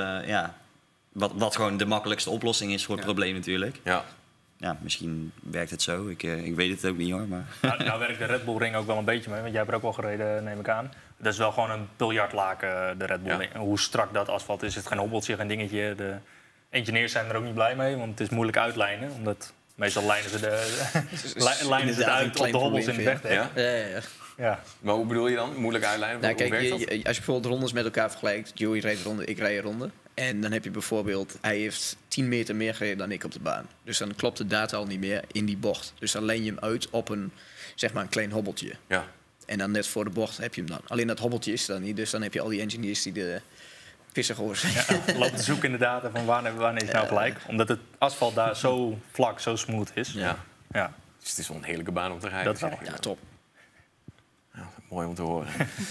wat gewoon de makkelijkste oplossing is voor het probleem natuurlijk. Ja, misschien werkt het zo. Ik weet het ook niet hoor. Maar... Nou werkt de Red Bull Ring ook wel een beetje mee. Want jij hebt er ook wel gereden, neem ik aan. Dat is wel gewoon een biljartlaken, de Red Bull Ring. Hoe strak dat asfalt is, het geen hobbeltje, geen dingetje. De engineers zijn er ook niet blij mee, want het is moeilijk uitlijnen. Omdat meestal lijnen ze het uit op de hobbels in de vechten. Ja. Maar hoe bedoel je dan? Moeilijk uitlijnen? Nou, kijk, als je bijvoorbeeld rondes met elkaar vergelijkt... Joey rijdt een ronde, ik rijd een ronde. En dan heb je bijvoorbeeld... hij heeft 10 meter meer gereden dan ik op de baan. Dus dan klopt de data al niet meer in die bocht. Dus dan lijn je hem uit op een klein hobbeltje. Ja. En dan net voor de bocht heb je hem dan. Alleen dat hobbeltje is er dan niet. Dus dan heb je al die engineers die de pissig zijn. Ja, lopen te zoeken in de data van wanneer is het nou gelijk. Omdat het asfalt daar zo vlak, zo smooth is. Ja. Dus het is wel een heerlijke baan om te rijden. Dat wel. Ja, top. Ja, mooi om te horen.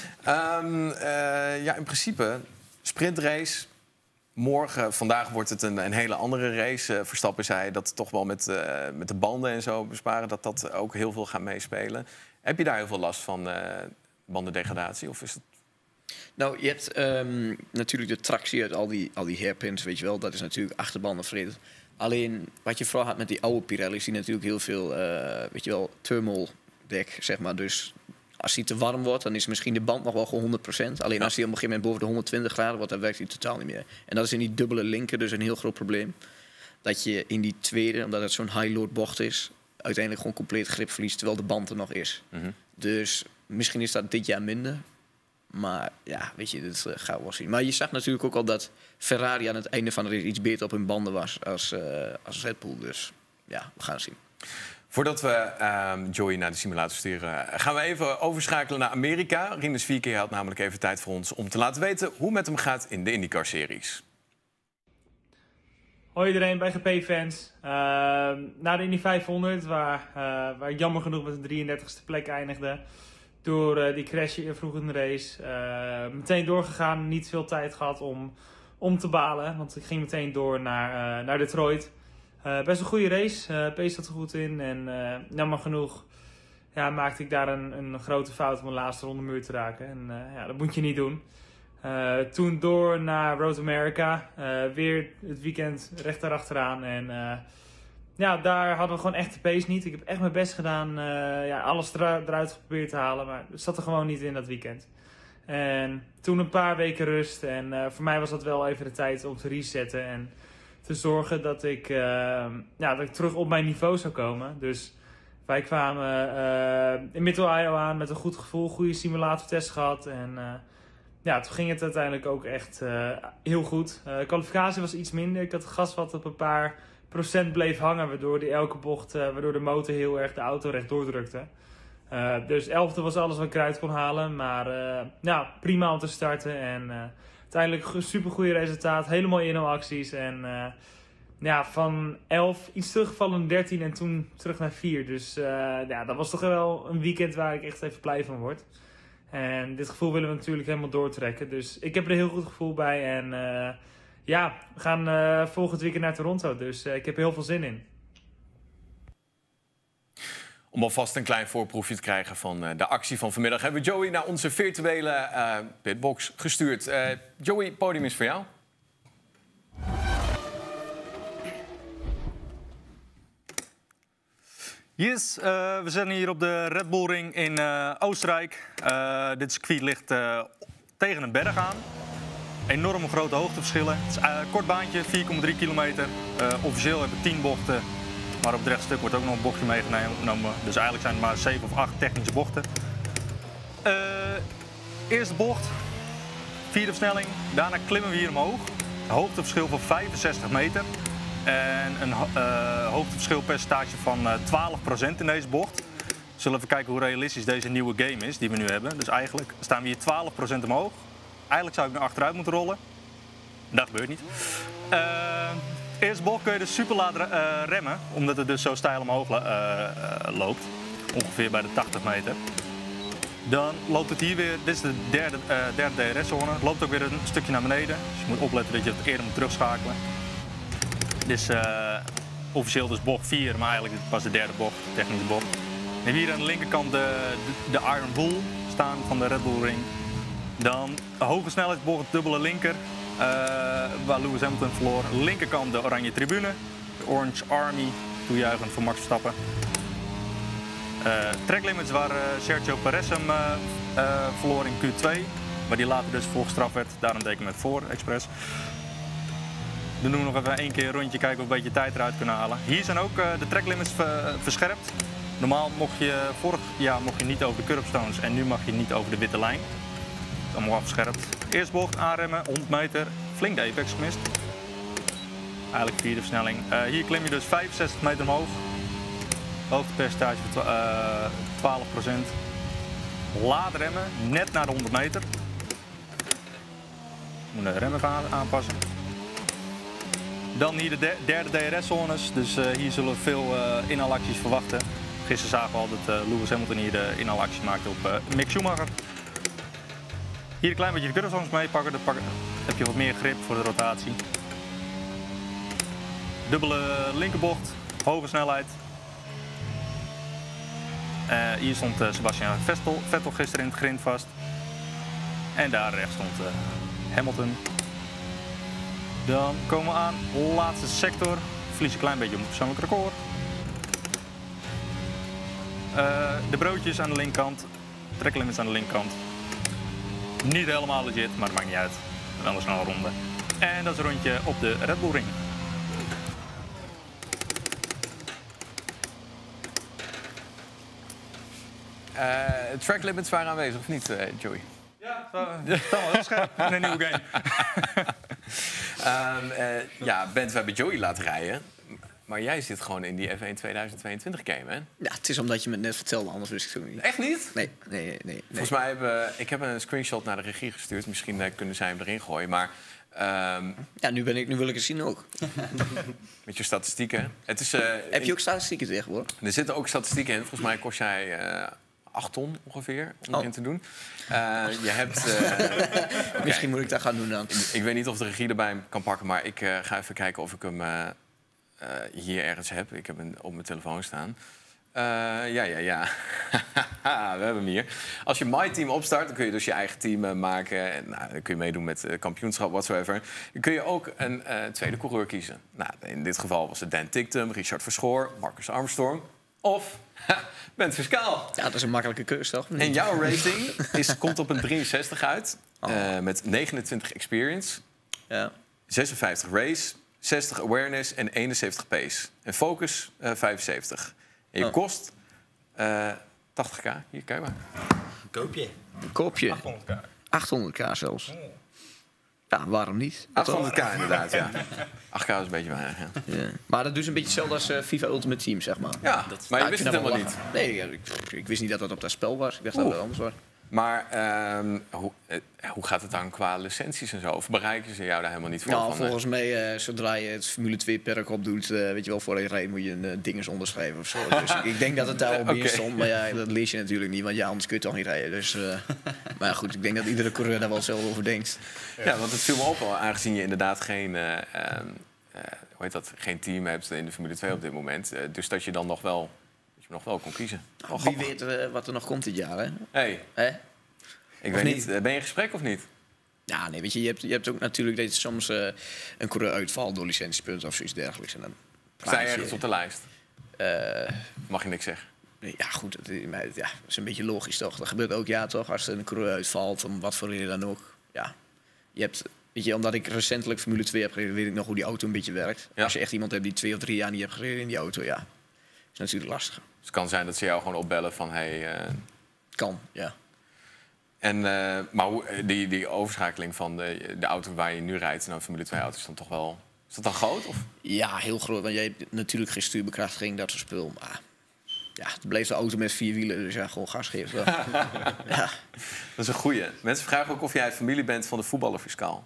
In principe, sprintrace. Vandaag wordt het een hele andere race. Verstappen zei dat toch wel met de banden en zo besparen... dat ook heel veel gaat meespelen. Heb je daar heel veel last van bandendegradatie? Of is het... Nou, je hebt natuurlijk de tractie uit al die hairpins, weet je wel. Dat is natuurlijk achterbandenvreed. Alleen, wat je vooral had met die oude Pirelli's... die natuurlijk heel veel, thermal deck, zeg maar. Dus als hij te warm wordt, dan is misschien de band nog wel gewoon 100%. Alleen als hij op een gegeven moment boven de 120 graden wordt... dan werkt hij totaal niet meer. En dat is in die dubbele linker dus een heel groot probleem. Dat je in die tweede, omdat het zo'n high-load bocht is... uiteindelijk gewoon compleet grip verliest, terwijl de band er nog is. Mm-hmm. Dus misschien is dat dit jaar minder... Maar ja, weet je, dat gaan we wel zien. Maar je zag natuurlijk ook al dat Ferrari aan het einde van de race iets beter op hun banden was als Red Bull. Dus ja, we gaan het zien. Voordat we Joey naar de simulator sturen, gaan we even overschakelen naar Amerika. Rinus Vierkeer had namelijk even tijd voor ons om te laten weten hoe het met hem gaat in de IndyCar-series. Hoi iedereen bij GP-fans. Na de Indy 500, waar ik jammer genoeg met de 33e plek eindigde. Door die crash vroeg in de race. Meteen doorgegaan, niet veel tijd gehad om te balen. Want ik ging meteen door naar Detroit. Best een goede race. Pace zat er goed in. En jammer genoeg maakte ik daar een grote fout om de laatste ronde muur te raken. En dat moet je niet doen. Toen door naar Road America. Weer het weekend recht daarachteraan. En daar hadden we gewoon echt de pace niet. Ik heb echt mijn best gedaan. Alles eruit geprobeerd te halen. Maar het zat er gewoon niet in dat weekend. En toen een paar weken rust. En voor mij was dat wel even de tijd om te resetten. En te zorgen dat ik terug op mijn niveau zou komen. Dus wij kwamen in Mid-Ohio aan met een goed gevoel. Goede simulatortest gehad. En toen ging het uiteindelijk ook echt heel goed. De kwalificatie was iets minder. Ik had het gas wat op een paar procent bleef hangen. Waardoor die elke bocht, waardoor de motor heel erg de auto recht doordrukte. Dus 11e was alles wat ik eruit kon halen. Maar prima om te starten. En uiteindelijk een supergoeie resultaat. Helemaal in acties. En van 11 iets teruggevallen naar 13 en toen terug naar 4. Dus dat was toch wel een weekend waar ik echt even blij van word. En dit gevoel willen we natuurlijk helemaal doortrekken. Dus ik heb er een heel goed gevoel bij. En we gaan volgend weekend naar Toronto. Dus ik heb er heel veel zin in. Om alvast een klein voorproefje te krijgen van de actie van vanmiddag... hebben we Joey naar onze virtuele pitbox gestuurd. Joey, het podium is voor jou. Yes, we zijn hier op de Red Bull Ring in Oostenrijk. Dit circuit ligt tegen een berg aan. Enorme grote hoogteverschillen. Het is een kort baantje, 4,3 kilometer. Officieel hebben we 10 bochten. Maar op het rechtstuk wordt ook nog een bochtje meegenomen. Dus eigenlijk zijn het maar 7 of 8 technische bochten. Eerste bocht, vierde versnelling. Daarna klimmen we hier omhoog. Een hoogteverschil van 65 meter. En een hoogteverschilpercentage van 12% in deze bocht. We zullen even kijken hoe realistisch deze nieuwe game is die we nu hebben. Dus eigenlijk staan we hier 12% omhoog. Eigenlijk zou ik naar achteruit moeten rollen. Dat gebeurt niet. Eerste bocht kun je dus super laat remmen, omdat het dus zo steil omhoog loopt. Ongeveer bij de 80 meter. Dan loopt het hier weer, dit is de derde DRS-zone, loopt ook weer een stukje naar beneden. Dus je moet opletten dat je het eerder moet terugschakelen. Dit is officieel dus bocht 4, maar eigenlijk pas de derde bocht, technische bocht. We hebben hier aan de linkerkant de Iron Bull staan van de Red Bull Ring. Dan een hoge snelheidsbocht, dubbele linker, waar Lewis Hamilton verloor. Aan de linkerkant de oranje tribune, de Orange Army, toejuichend voor Max Verstappen. Tracklimits waar Sergio Perez hem verloor in Q2, maar die later dus voorgestraft werd. Daarom teken ik met voor, expres. Dan doen we nog even 1 keer een rondje, kijken of we een beetje tijd eruit kunnen halen. Hier zijn ook de tracklimits verscherpt. Normaal vorig jaar mocht je niet over de curbstones en nu mag je niet over de witte lijn. Dat is allemaal afgescherpt. Eerste bocht, aanremmen, 100 meter, flink de apex gemist. Eigenlijk vierde versnelling. Hier klim je dus 65 meter omhoog. Hoogtepercentage van 12%. Laat remmen, net naar de 100 meter. Moet de rem even aanpassen. Dan hier de derde DRS-zones, dus hier zullen we veel inhaalacties verwachten. Gisteren zagen we al dat Lewis Hamilton hier de inhaalactie maakte op Mick Schumacher. Hier een klein beetje de curbstones meepakken, dan heb je wat meer grip voor de rotatie. Dubbele linkerbocht, hoge snelheid. Hier stond Sebastian Vettel gisteren in het grind vast. En daar rechts stond Hamilton. Dan komen we aan, laatste sector. Verlies een klein beetje op het persoonlijk record. De broodjes aan de linkerkant, tracklimits aan de linkerkant. Niet helemaal legit, maar dat maakt niet uit. Wel een snelle ronde. En dat is een rondje op de Red Bull Ring. Tracklimits waren aanwezig, of niet, Joey? Ja, dat is wel heel scherp in een nieuwe game. Bent, we hebben Joey laten rijden. Maar jij zit gewoon in die F1 2022 game, hè? Ja, het is omdat je me net vertelde, anders wist ik het ook niet. Echt niet? Nee. Volgens mij ik heb een screenshot naar de regie gestuurd. Misschien kunnen zij hem erin gooien. Maar Ja, nu wil ik het zien ook. Met je statistieken. Het is, Heb je ook statistieken tegenwoordig? Er zitten ook statistieken in. Volgens mij kost jij 8 ton ongeveer om erin te doen. Je hebt... Misschien moet ik dat gaan doen dan. Ik weet niet of de regie erbij kan pakken, maar ik ga even kijken of ik hem hier ergens heb. Ik heb hem op mijn telefoon staan. Ja. We hebben hem hier. Als je My Team opstart, dan kun je dus je eigen team maken. En, dan kun je meedoen met kampioenschap, whatsoever. Dan kun je ook een tweede coureur kiezen. Nou, in dit geval was het Dan Ticktum, Richard Verschoor, Marcus Armstrong of Bent Fiscaal. Ja, dat is een makkelijke keuze, toch? En jouw rating komt op een 63 uit. Met 29 experience, 56 race, 60 awareness en 71 pace. En focus 75. En je kost 80k. Hier, kijk maar. Een koopje. 800k zelfs. Ja, waarom niet? 800k inderdaad, ja. 8k is een beetje weinig, ja. Maar dat doet een beetje hetzelfde als FIFA Ultimate Team, zeg maar. Ja, maar je wist het helemaal niet. Nee, ik wist niet dat dat op dat spel was. Ik dacht dat het anders was. Maar hoe gaat het dan qua licenties en zo? Of bereiken ze jou daar helemaal niet voor? Nou, volgens mij, zodra je het Formule 2 perk opdoet, weet je wel, voordat je rijdt moet je een dinges onderschrijven of zo. Dus ik denk dat het daar al bij stond. Maar ja, dat lees je natuurlijk niet, want ja, anders kun je toch niet rijden. Dus, maar goed, ik denk dat iedere coureur daar wel zelf over denkt. Ja, want het viel me op al, aangezien je inderdaad geen team hebt in de Formule 2 op dit moment. Dus dat je dan nog wel kon kiezen. Wie weet wat er nog komt dit jaar, hè? Hey. Ik weet niet. Ben je in gesprek of niet? Ja, nee, weet je hebt ook natuurlijk dat je soms een coureur uitvalt door licentiepunten of zoiets dergelijks. En dan sta je ergens op de lijst? Mag je niks zeggen? Nee, ja, goed. Dat is een beetje logisch, toch? Dat gebeurt ook, ja, toch? Als er een coureur uitvalt, om wat voor reden dan ook. Ja, je hebt... Weet je, omdat ik recentelijk Formule 2 heb gereden, weet ik nog hoe die auto een beetje werkt. Ja. Als je echt iemand hebt die 2 of 3 jaar niet hebt gereden in die auto, ja, is natuurlijk lastig. Dus het kan zijn dat ze jou gewoon opbellen van, Kan, ja. En, maar die overschakeling van de auto waar je nu rijdt naar een Formule 2 auto is dan toch wel... Is dat dan groot? Of? Ja, heel groot. Want jij hebt natuurlijk geen stuurbekrachtiging, dat soort spul. Maar ja, het bleef de auto met 4 wielen, dus ja, gewoon gas geven. Ja. Dat is een goeie. Mensen vragen ook of jij familie bent van de voetballer Fiscaal.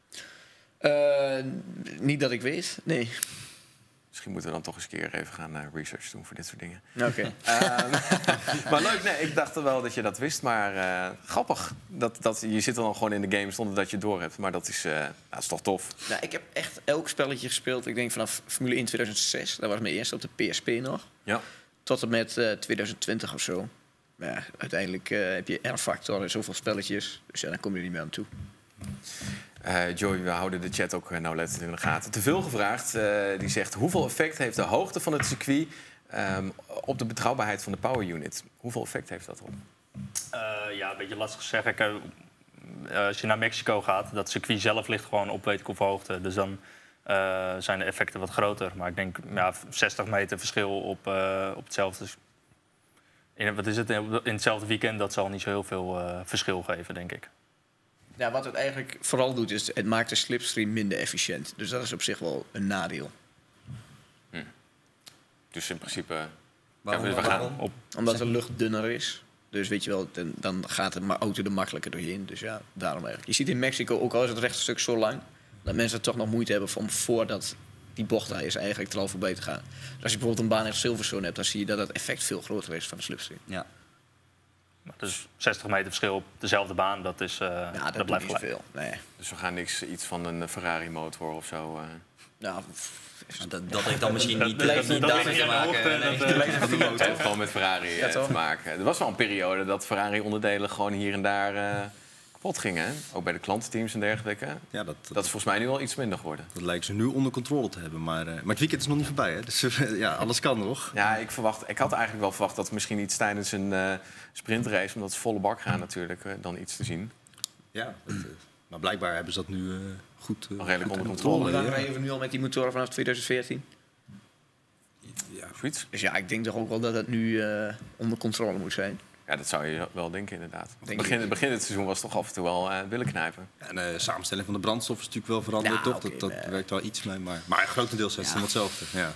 Niet dat ik weet, nee. Misschien moeten we dan toch eens een keer even gaan research doen voor dit soort dingen. Oké. Maar leuk, nee, ik dacht wel dat je dat wist. Maar grappig. Je zit dan gewoon in de game zonder dat je het door hebt. Maar dat is toch tof. Nou, ik heb echt elk spelletje gespeeld. Ik denk vanaf Formule 1 2006. Dat was mijn eerste op de PSP nog. Ja. Tot en met 2020 of zo. Maar ja, uiteindelijk heb je R-Factor en zoveel spelletjes. Dus ja, dan kom je er niet meer aan toe. Joey, we houden de chat ook nauwlettend in de gaten. Te veel gevraagd. Die zegt, hoeveel effect heeft de hoogte van het circuit op de betrouwbaarheid van de power unit? Hoeveel effect heeft dat op? Ja, een beetje lastig te zeggen. Als je naar Mexico gaat, dat circuit zelf ligt gewoon op weet ik hoeveel hoogte. Dus dan zijn de effecten wat groter. Maar ik denk 60 meter verschil op hetzelfde... In hetzelfde weekend, dat zal niet zo heel veel verschil geven, denk ik. Ja, wat het eigenlijk vooral doet, is het maakt de slipstream minder efficiënt. Dus dat is op zich wel een nadeel. Dus in principe... Waarom? Omdat de lucht dunner is. Dus weet je wel, dan gaat de auto er makkelijker doorheen. Dus ja, daarom eigenlijk. Je ziet in Mexico, ook al is het rechtstuk zo lang... dat mensen toch nog moeite hebben om voordat die bocht daar is eigenlijk er al voorbij te gaan. Dus als je bijvoorbeeld een baan in Silverstone hebt... dan zie je dat het effect veel groter is van de slipstream. Ja. Dus 60 meter verschil op dezelfde baan, dat blijft niet veel. Nee. Dus we gaan iets van een Ferrari-motor of zo... Nou, dat heeft dan misschien niet daarmee te maken. Het gewoon met Ferrari te maken. Er was wel een periode dat Ferrari-onderdelen gewoon hier en daar kapot gingen. Hè? Ook bij de klantenteams en dergelijke. Ja, dat is volgens mij nu wel iets minder geworden. Dat lijkt ze nu onder controle te hebben. Maar het weekend is nog niet voorbij, hè? Dus ja, alles kan nog. Ja, ik had eigenlijk wel verwacht dat misschien iets tijdens een sprintrace... omdat ze volle bak gaan natuurlijk, dan iets te zien. Ja, maar blijkbaar hebben ze dat nu goed redelijk onder controle. Hoe lang rijden we nu al met die motoren vanaf 2014? Ja, zoiets. Dus ja, ik denk toch ook wel dat het nu onder controle moet zijn. Ja, dat zou je wel denken, inderdaad. Begin het seizoen was toch af en toe wel willen knijpen. Ja, en de samenstelling van de brandstof is natuurlijk wel veranderd, toch? Okay, dat werkt wel iets mee, maar grotendeels is het hetzelfde. Ja.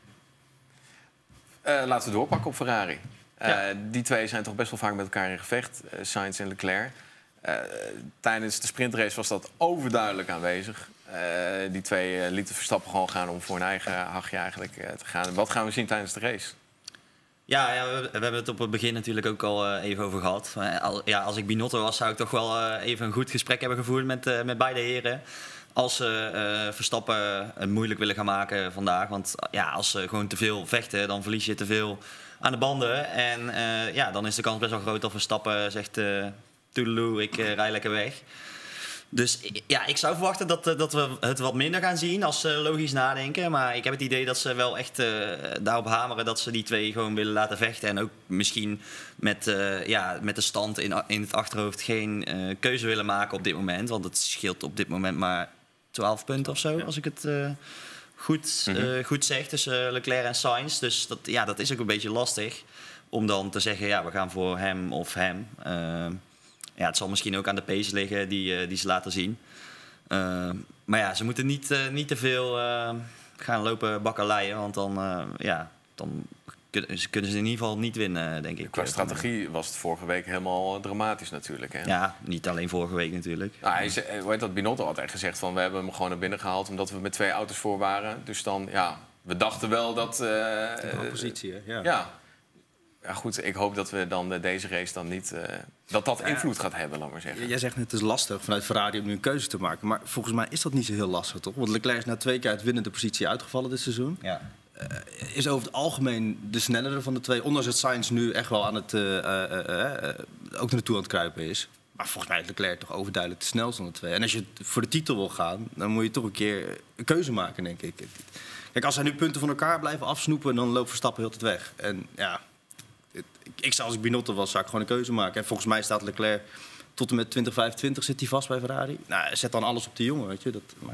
Laten we doorpakken op Ferrari. Die twee zijn toch best wel vaak met elkaar in gevecht. Sainz en Leclerc. Tijdens de sprintrace was dat overduidelijk aanwezig. Die twee lieten Verstappen gewoon gaan om voor hun eigen hachje eigenlijk te gaan. Wat gaan we zien tijdens de race? Ja, we hebben het op het begin natuurlijk ook al even over gehad. Als ik Binotto was, zou ik toch wel even een goed gesprek hebben gevoerd met beide heren. Als ze Verstappen het moeilijk willen gaan maken vandaag. Want als ze gewoon te veel vechten, dan verlies je te veel aan de banden. En dan is de kans best wel groot dat Verstappen zegt... toedeloe, ik rij lekker weg. Dus ik zou verwachten dat we het wat minder gaan zien als ze logisch nadenken. Maar ik heb het idee dat ze wel echt daarop hameren dat ze die twee gewoon willen laten vechten. En ook misschien met de stand in het achterhoofd geen keuze willen maken op dit moment. Want het scheelt op dit moment maar 12 punten of zo, als ik het goed zeg, tussen Leclerc en Sainz. Dus dat is ook een beetje lastig om dan te zeggen, we gaan voor hem of hem. Het zal misschien ook aan de pace liggen die ze laten zien. Maar ze moeten niet te veel gaan lopen bakkeleien. Want dan kunnen ze in ieder geval niet winnen, denk ik. Qua strategie was het vorige week helemaal dramatisch natuurlijk. Hè? Ja, niet alleen vorige week natuurlijk. Binotto had echt gezegd van we hebben hem gewoon naar binnen gehaald... omdat we met 2 auto's voor waren. Dus dan, we dachten wel dat... de positie, hè? Ja, goed, ik hoop dat we dan deze race dan niet... dat invloed gaat hebben, laat maar zeggen. Jij zegt net, het is lastig vanuit Ferrari om nu een keuze te maken. Maar volgens mij is dat niet zo heel lastig, toch? Want Leclerc is na 2 keer uit winnende positie uitgevallen dit seizoen. Ja. Is over het algemeen de snellere van de twee. Ondanks dat Sainz nu echt wel aan het ook naartoe aan het kruipen is. Maar volgens mij is Leclerc toch overduidelijk de snelste van de twee. En als je voor de titel wil gaan, dan moet je toch een keer een keuze maken, denk ik. Kijk, als zij nu punten van elkaar blijven afsnoepen, dan loopt Verstappen heel de tijd weg. En als ik Binotto was, zou ik gewoon een keuze maken. En volgens mij staat Leclerc tot en met 2025 zit hij vast bij Ferrari. Nou, zet dan alles op die jongen, weet je.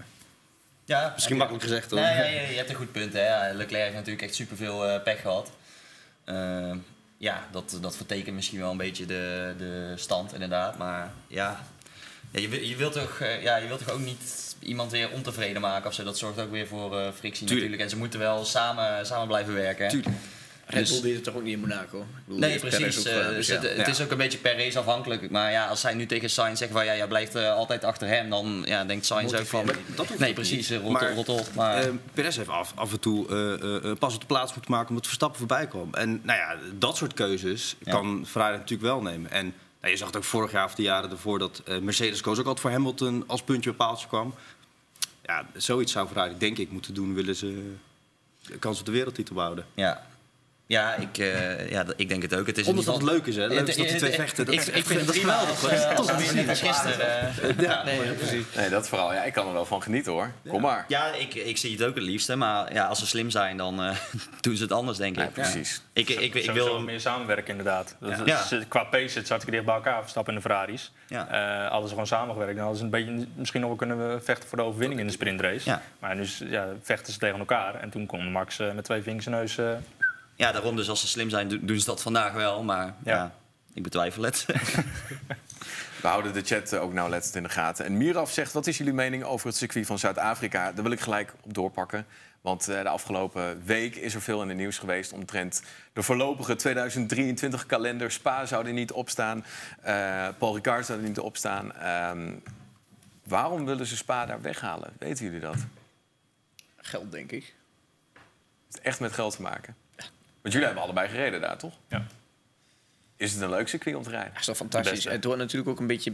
Ja, misschien makkelijk gezegd, hoor. Nee, je hebt een goed punt. Hè. Leclerc heeft natuurlijk echt superveel pech gehad. Dat vertekent misschien wel een beetje de stand, inderdaad. Maar je wilt toch ook niet iemand weer ontevreden maken of zo. Dat zorgt ook weer voor frictie natuurlijk. En ze moeten wel samen blijven werken. Tuurlijk. Red Bull deed het toch ook niet in Monaco? Nee, precies. Het is ook een beetje per race afhankelijk. Maar als zij nu tegen Sainz zeggen van jij blijft altijd achter hem, dan denkt Sainz ook van... Nee, precies, rot op. Maar Perez heeft af en toe pas op de plaats moeten maken omdat Verstappen voorbij kwam. En dat soort keuzes kan Ferrari natuurlijk wel nemen. En je zag het ook vorig jaar of de jaren ervoor dat Mercedes koos ook altijd voor Hamilton als puntje op paaltje kwam. Ja, zoiets zou Ferrari denk ik moeten doen, willen ze de kans op de wereldtitel behouden. Ja, ik denk het ook. Het is omdat dat het leuk is, hè? Leuk is dat die twee vechten. Ik vind het prima als we weer net als gisteren. Precies. Nee, dat vooral. Ja, ik kan er wel van genieten, hoor. Kom maar. Ja, ik zie het ook het liefste. Maar als ze slim zijn, dan doen ze het anders, denk ik. Ja, precies. Ik wil meer samenwerken, inderdaad. Qua pace zit hartstikke dicht bij elkaar, Verstappen en de Ferraris. Hadden ze gewoon samengewerkt. Dan hadden ze misschien nog wel kunnen vechten voor de overwinning in de sprintrace. Ja. Maar nu vechten ze tegen elkaar. En toen kon Max met 2 vingers in neus... Ja, daarom dus als ze slim zijn, doen ze dat vandaag wel. Maar ik betwijfel het. We houden de chat ook nauwlettend in de gaten. En Miraf zegt, wat is jullie mening over het circuit van Zuid-Afrika? Daar wil ik gelijk op doorpakken. Want de afgelopen week is er veel in het nieuws geweest omtrent de voorlopige 2023-kalender. Spa zou er niet op staan. Paul Ricard zou er niet op staan. Waarom willen ze Spa daar weghalen? Weten jullie dat? Geld, denk ik. Het heeft echt met geld te maken. Want jullie hebben allebei gereden daar, toch? Ja. Is het een leuk circuit om te rijden? Ja, is toch fantastisch. Het hoort natuurlijk ook een beetje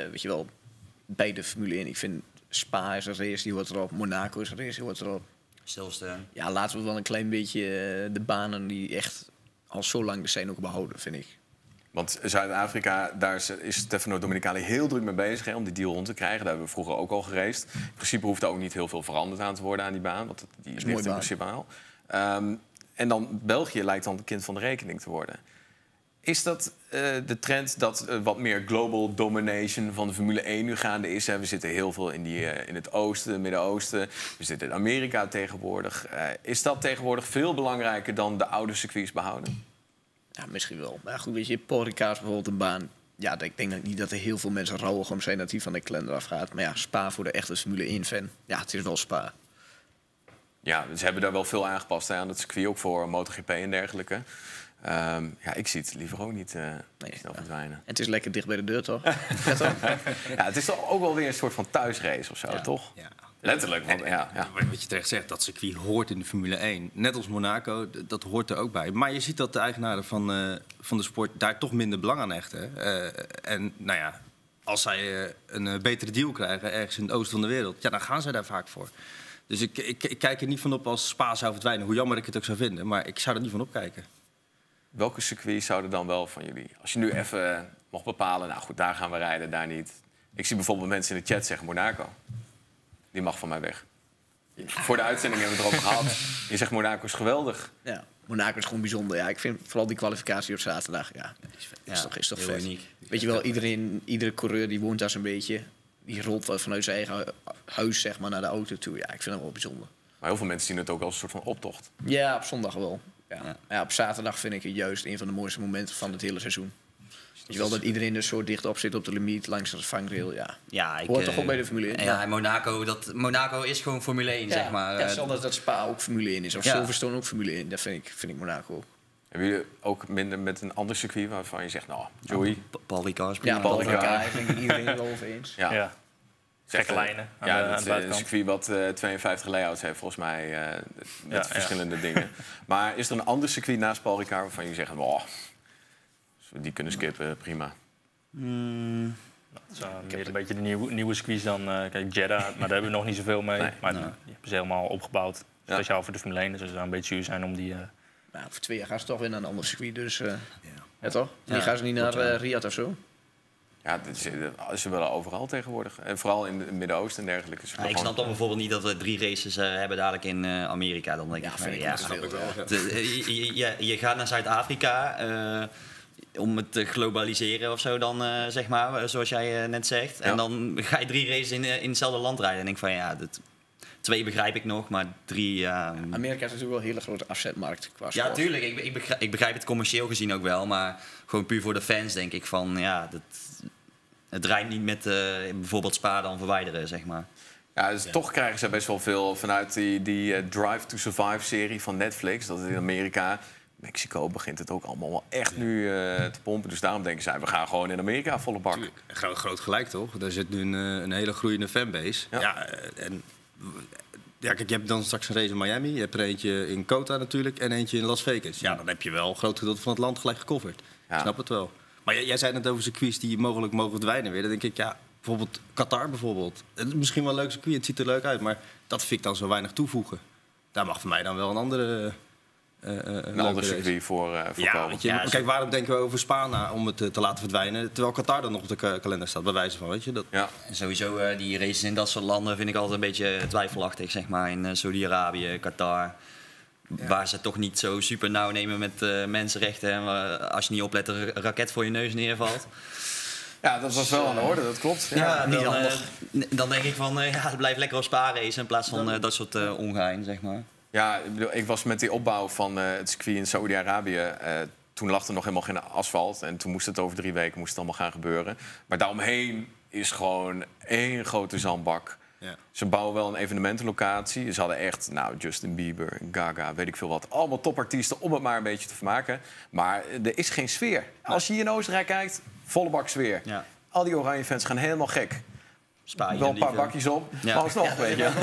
bij de Formule 1. Ik vind Spa is een race, die hoort erop. Monaco is een race, die hoort erop. Stilstaan. Ja, laten we wel een klein beetje de banen die echt al zo lang er zijn ook behouden, vind ik. Want Zuid-Afrika, daar is Stefano Domenicali heel druk mee bezig om die deal rond te krijgen. Daar hebben we vroeger ook al geraced. In principe hoeft er ook niet heel veel veranderd aan te worden aan die baan. Want die ligt in principe al. En dan België lijkt dan het kind van de rekening te worden. Is dat de trend dat wat meer global domination van de Formule 1 nu gaande is? We zitten heel veel in het oosten, Midden-Oosten. We zitten in Amerika tegenwoordig. Is dat tegenwoordig veel belangrijker dan de oude circuits behouden? Ja, misschien wel. Maar goed, weet je, Paul Ricard is bijvoorbeeld een baan. Ja, ik denk niet dat er heel veel mensen rouwig om zijn dat hij van de kalender afgaat. Maar ja, Spa voor de echte Formule 1-fan. Ja, het is wel Spa. Ja, ze hebben daar wel veel aangepast aan het circuit, ook voor MotoGP en dergelijke. ik zie het liever ook niet snel verdwijnen. En het is lekker dicht bij de deur, toch? Het is toch ook wel weer een soort van thuisrace of zo, toch? Ja. Letterlijk. Want, Wat je terecht zegt, dat circuit hoort in de Formule 1. Net als Monaco, dat hoort er ook bij. Maar je ziet dat de eigenaren van de sport daar toch minder belang aan hechten. En nou ja, als zij een betere deal krijgen ergens in het oosten van de wereld... dan gaan zij daar vaak voor. Dus ik kijk er niet van op als Spa zou verdwijnen. Hoe jammer ik het ook zou vinden. Maar ik zou er niet van opkijken. Welke circuits zouden dan wel van jullie... Als je nu even mocht bepalen, nou goed, daar gaan we rijden, daar niet. Ik zie bijvoorbeeld mensen in de chat zeggen Monaco. Die mag van mij weg. Voor de uitzending hebben we het erover gehad. Je zegt Monaco is geweldig. Ja, Monaco is gewoon bijzonder. Ja, ik vind vooral die kwalificatie op zaterdag... is toch vet. Uniek. Weet je wel, iedere coureur die woont daar zo'n beetje... die rolt vanuit zijn eigen huis zeg maar, naar de auto toe. Ja, ik vind dat wel bijzonder. Maar heel veel mensen zien het ook als een soort van optocht. Ja, op zondag wel. Ja, op zaterdag vind ik het juist een van de mooiste momenten van het hele seizoen. Weet je wel dat iedereen er zo dicht op zit op de limiet langs de vangrail. Hoort toch ook bij de Formule 1? Ja, Monaco is gewoon Formule 1, zeg maar. Ja, stel dat Spa ook Formule 1 is. Of Silverstone ook Formule 1. Dat vind ik Monaco ook. Hebben jullie ook minder met een ander circuit waarvan je zegt, nou, Joey? Paul Ricard. Ja, Paul Ricard. Ik denk iedereen er wel over eens. Ja. Gekke lijnen aan de buitenkant. Een circuit wat 52 layouts heeft, volgens mij, met verschillende dingen. Maar is er een ander circuit naast Paul Ricard waarvan je zegt, als we die kunnen skippen, prima? Dat is een beetje de nieuwe circuits dan. Kijk, Jeddah, maar daar hebben we nog niet zoveel mee. Nee, maar die hebben ze helemaal opgebouwd. Speciaal voor de Formule 1, dus het zou een beetje zuur zijn om die... voor 2 jaar gaan ze toch weer naar een ander circuit, dus... Ja, toch? Die gaan ze niet naar Riyadh of zo? Ja, dat is wel overal tegenwoordig. En vooral in het Midden-Oosten en dergelijke. Ik snap dan bijvoorbeeld niet dat we 3 races hebben dadelijk in Amerika. Dan denk ik je gaat naar Zuid-Afrika om het te globaliseren of zo dan, zeg maar, zoals jij net zegt. En dan ga je 3 races in hetzelfde land rijden. En denk van, 2 begrijp ik nog, maar 3... Amerika is natuurlijk wel een hele grote afzetmarkt qua sport. Ja, tuurlijk. Ik begrijp het commercieel gezien ook wel. Maar gewoon puur voor de fans denk ik van... het rijdt niet met bijvoorbeeld Spa dan verwijderen, zeg maar. Ja, dus toch krijgen ze best wel veel vanuit die Drive to Survive-serie van Netflix. Dat is in Amerika... Mexico begint het ook allemaal wel echt nu te pompen. Dus daarom denken zij, we gaan gewoon in Amerika volle bak. Groot gelijk, toch? Daar zit nu een hele groeiende fanbase. Kijk, je hebt dan straks een race in Miami. Je hebt er eentje in Kota natuurlijk en eentje in Las Vegas. Ja, dan heb je wel een groot gedeelte van het land gelijk gecoverd. Ik snap het wel. Maar jij zei het over circuits die mogelijk mogen verdwijnen weer. Dan denk ik, bijvoorbeeld Qatar bijvoorbeeld. Het is misschien wel een leuk circuit, het ziet er leuk uit. Maar dat vind ik dan zo weinig toevoegen. Daar mag voor mij dan wel een andere... een ander circuit voor komen. Kijk, waarom denken we over Spa na om het te laten verdwijnen... terwijl Qatar dan nog op de kalender staat, bij wijze van, weet je? Dat... Ja. Sowieso, die races in dat soort landen vind ik altijd een beetje twijfelachtig, zeg maar. In Saudi-Arabië, Qatar... Waar ze toch niet zo super nauw nemen met mensenrechten. En als je niet oplet, er een raket voor je neus neervalt. Ja, dat was wel aan de orde, dat klopt. Dan denk ik van, het blijft lekker op Spa racen... in plaats van dat soort ongein, zeg maar. Ja, ik was met die opbouw van het circuit in Saudi-Arabië... toen lag er nog helemaal geen asfalt. En toen moest het over 3 weken allemaal gaan gebeuren. Maar daaromheen is gewoon één grote zandbak. Ja. Ze bouwen wel een evenementenlocatie. Ze hadden echt Justin Bieber, Gaga, weet ik veel wat. Allemaal topartiesten om het maar een beetje te vermaken. Maar er is geen sfeer. Als je hier in Oostenrijk kijkt, volle bak sfeer. Ja. Al die oranje fans gaan helemaal gek. Spanje, wel een paar bakjes op, maar alsnog, weet je.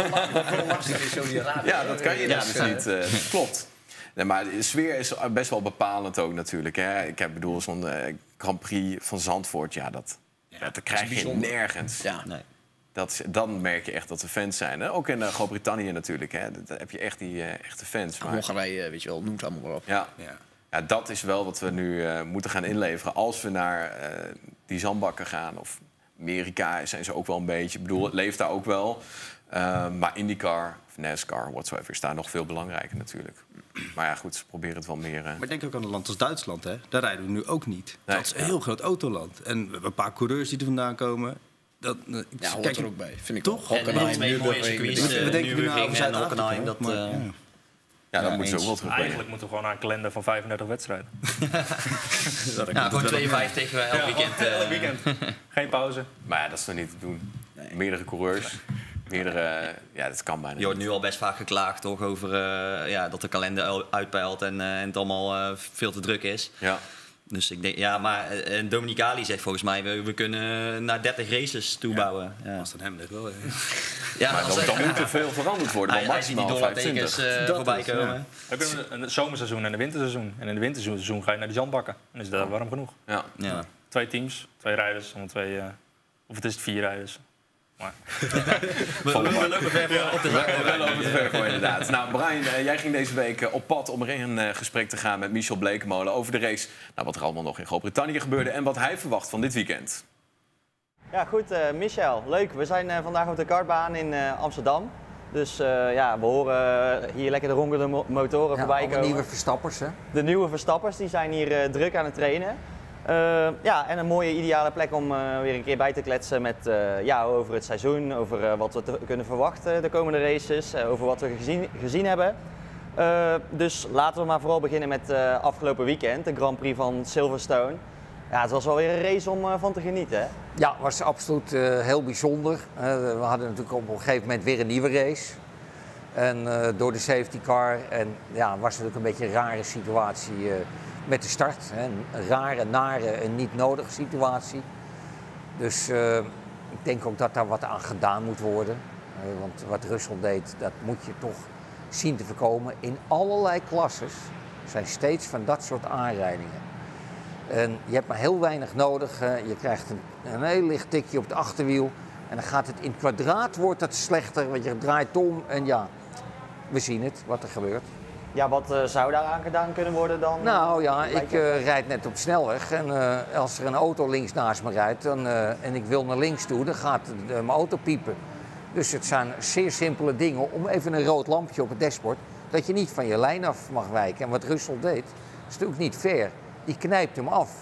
Ja, dat kan je dus niet. Klopt. Nee, maar de sfeer is best wel bepalend ook natuurlijk. Hè. Ik bedoel, zo'n Grand Prix van Zandvoort, dat krijg je nergens. Ja. Nee. Dan merk je echt dat er fans zijn. Hè? Ook in Groot-Brittannië natuurlijk. Hè? Daar heb je echt die echte fans. Hongarije, weet je wel, noemt allemaal maar op. Ja, dat is wel wat we nu moeten gaan inleveren. Als we naar die zandbakken gaan... of Amerika zijn ze ook wel een beetje. Ik bedoel, het leeft daar ook wel. Maar IndyCar of NASCAR, whatsoever, is daar nog veel belangrijker natuurlijk. Maar ja, goed, ze proberen het wel meer... Maar denk ook aan een land als Duitsland, hè? Daar rijden we nu ook niet. Nee, dat is een heel groot autoland. En we hebben een paar coureurs die er vandaan komen... hoort er ook bij, vind ik toch. En 2 mooie circuits, Nürburgring en Hockenheim. Dat moet ze ook wel terug. Eigenlijk moeten we gewoon aan een kalender van 35 wedstrijden. Gewoon 52 elk weekend. Elk weekend. Geen pauze. Maar dat is nog niet te doen. Nee. Meerdere coureurs. dat kan bijna Je wordt nu al best vaak geklaagd toch, over dat de kalender uitpeilt en het allemaal veel te druk is. Ja. Dus ik denk, maar Dominicali zegt volgens mij, we kunnen naar 30 races toebouwen. Ja. Als dat hem ligt wel. Maar dan moet er veel veranderd worden. Hij ziet die dollartekens voorbij komen. Ja. Heb je een zomerseizoen en een winterseizoen. En in het winterseizoen ga je naar de zandbakken. En is dat warm genoeg. Ja. 2 teams, 2 rijders. Of het is 4 rijders. Maar. We lopen ver op de ver inderdaad. Nou, Brian, jij ging deze week op pad om in gesprek te gaan met Michel Blekemolen over de race. Nou, wat er allemaal nog in Groot-Brittannië gebeurde en wat hij verwacht van dit weekend. Ja, goed, Michel, leuk. We zijn vandaag op de kartbaan in Amsterdam. Dus we horen hier lekker de ronkende motoren voorbij komen. De nieuwe Verstappers, hè? De nieuwe Verstappers, die zijn hier druk aan het trainen. En een mooie ideale plek om weer een keer bij te kletsen met jou over het seizoen, over wat we kunnen verwachten de komende races, over wat we gezien hebben. Dus laten we maar vooral beginnen met afgelopen weekend, de Grand Prix van Silverstone. Ja, het was wel weer een race om van te genieten, hè? Ja, het was absoluut heel bijzonder. We hadden natuurlijk op een gegeven moment weer een nieuwe race. En door de safety car. En ja, het was natuurlijk een beetje een rare situatie met de start. Hè. Een rare, nare en niet nodige situatie. Dus ik denk ook dat daar wat aan gedaan moet worden. Want wat Russell deed, dat moet je toch zien te voorkomen. In allerlei klasses zijn steeds van dat soort aanrijdingen. En je hebt maar heel weinig nodig. Je krijgt een heel licht tikje op het achterwiel. En dan gaat het in het kwadraat, wordt het slechter, want je draait om. En ja, we zien het, wat er gebeurt. Ja, wat zou daaraan gedaan kunnen worden dan? Nou ja, ik rijd net op de snelweg. En als er een auto links naast me rijdt en ik wil naar links toe, dan gaat mijn auto piepen. Dus het zijn zeer simpele dingen om even een rood lampje op het dashboard. Dat je niet van je lijn af mag wijken. En wat Russell deed, is natuurlijk niet fair. Die knijpt hem af.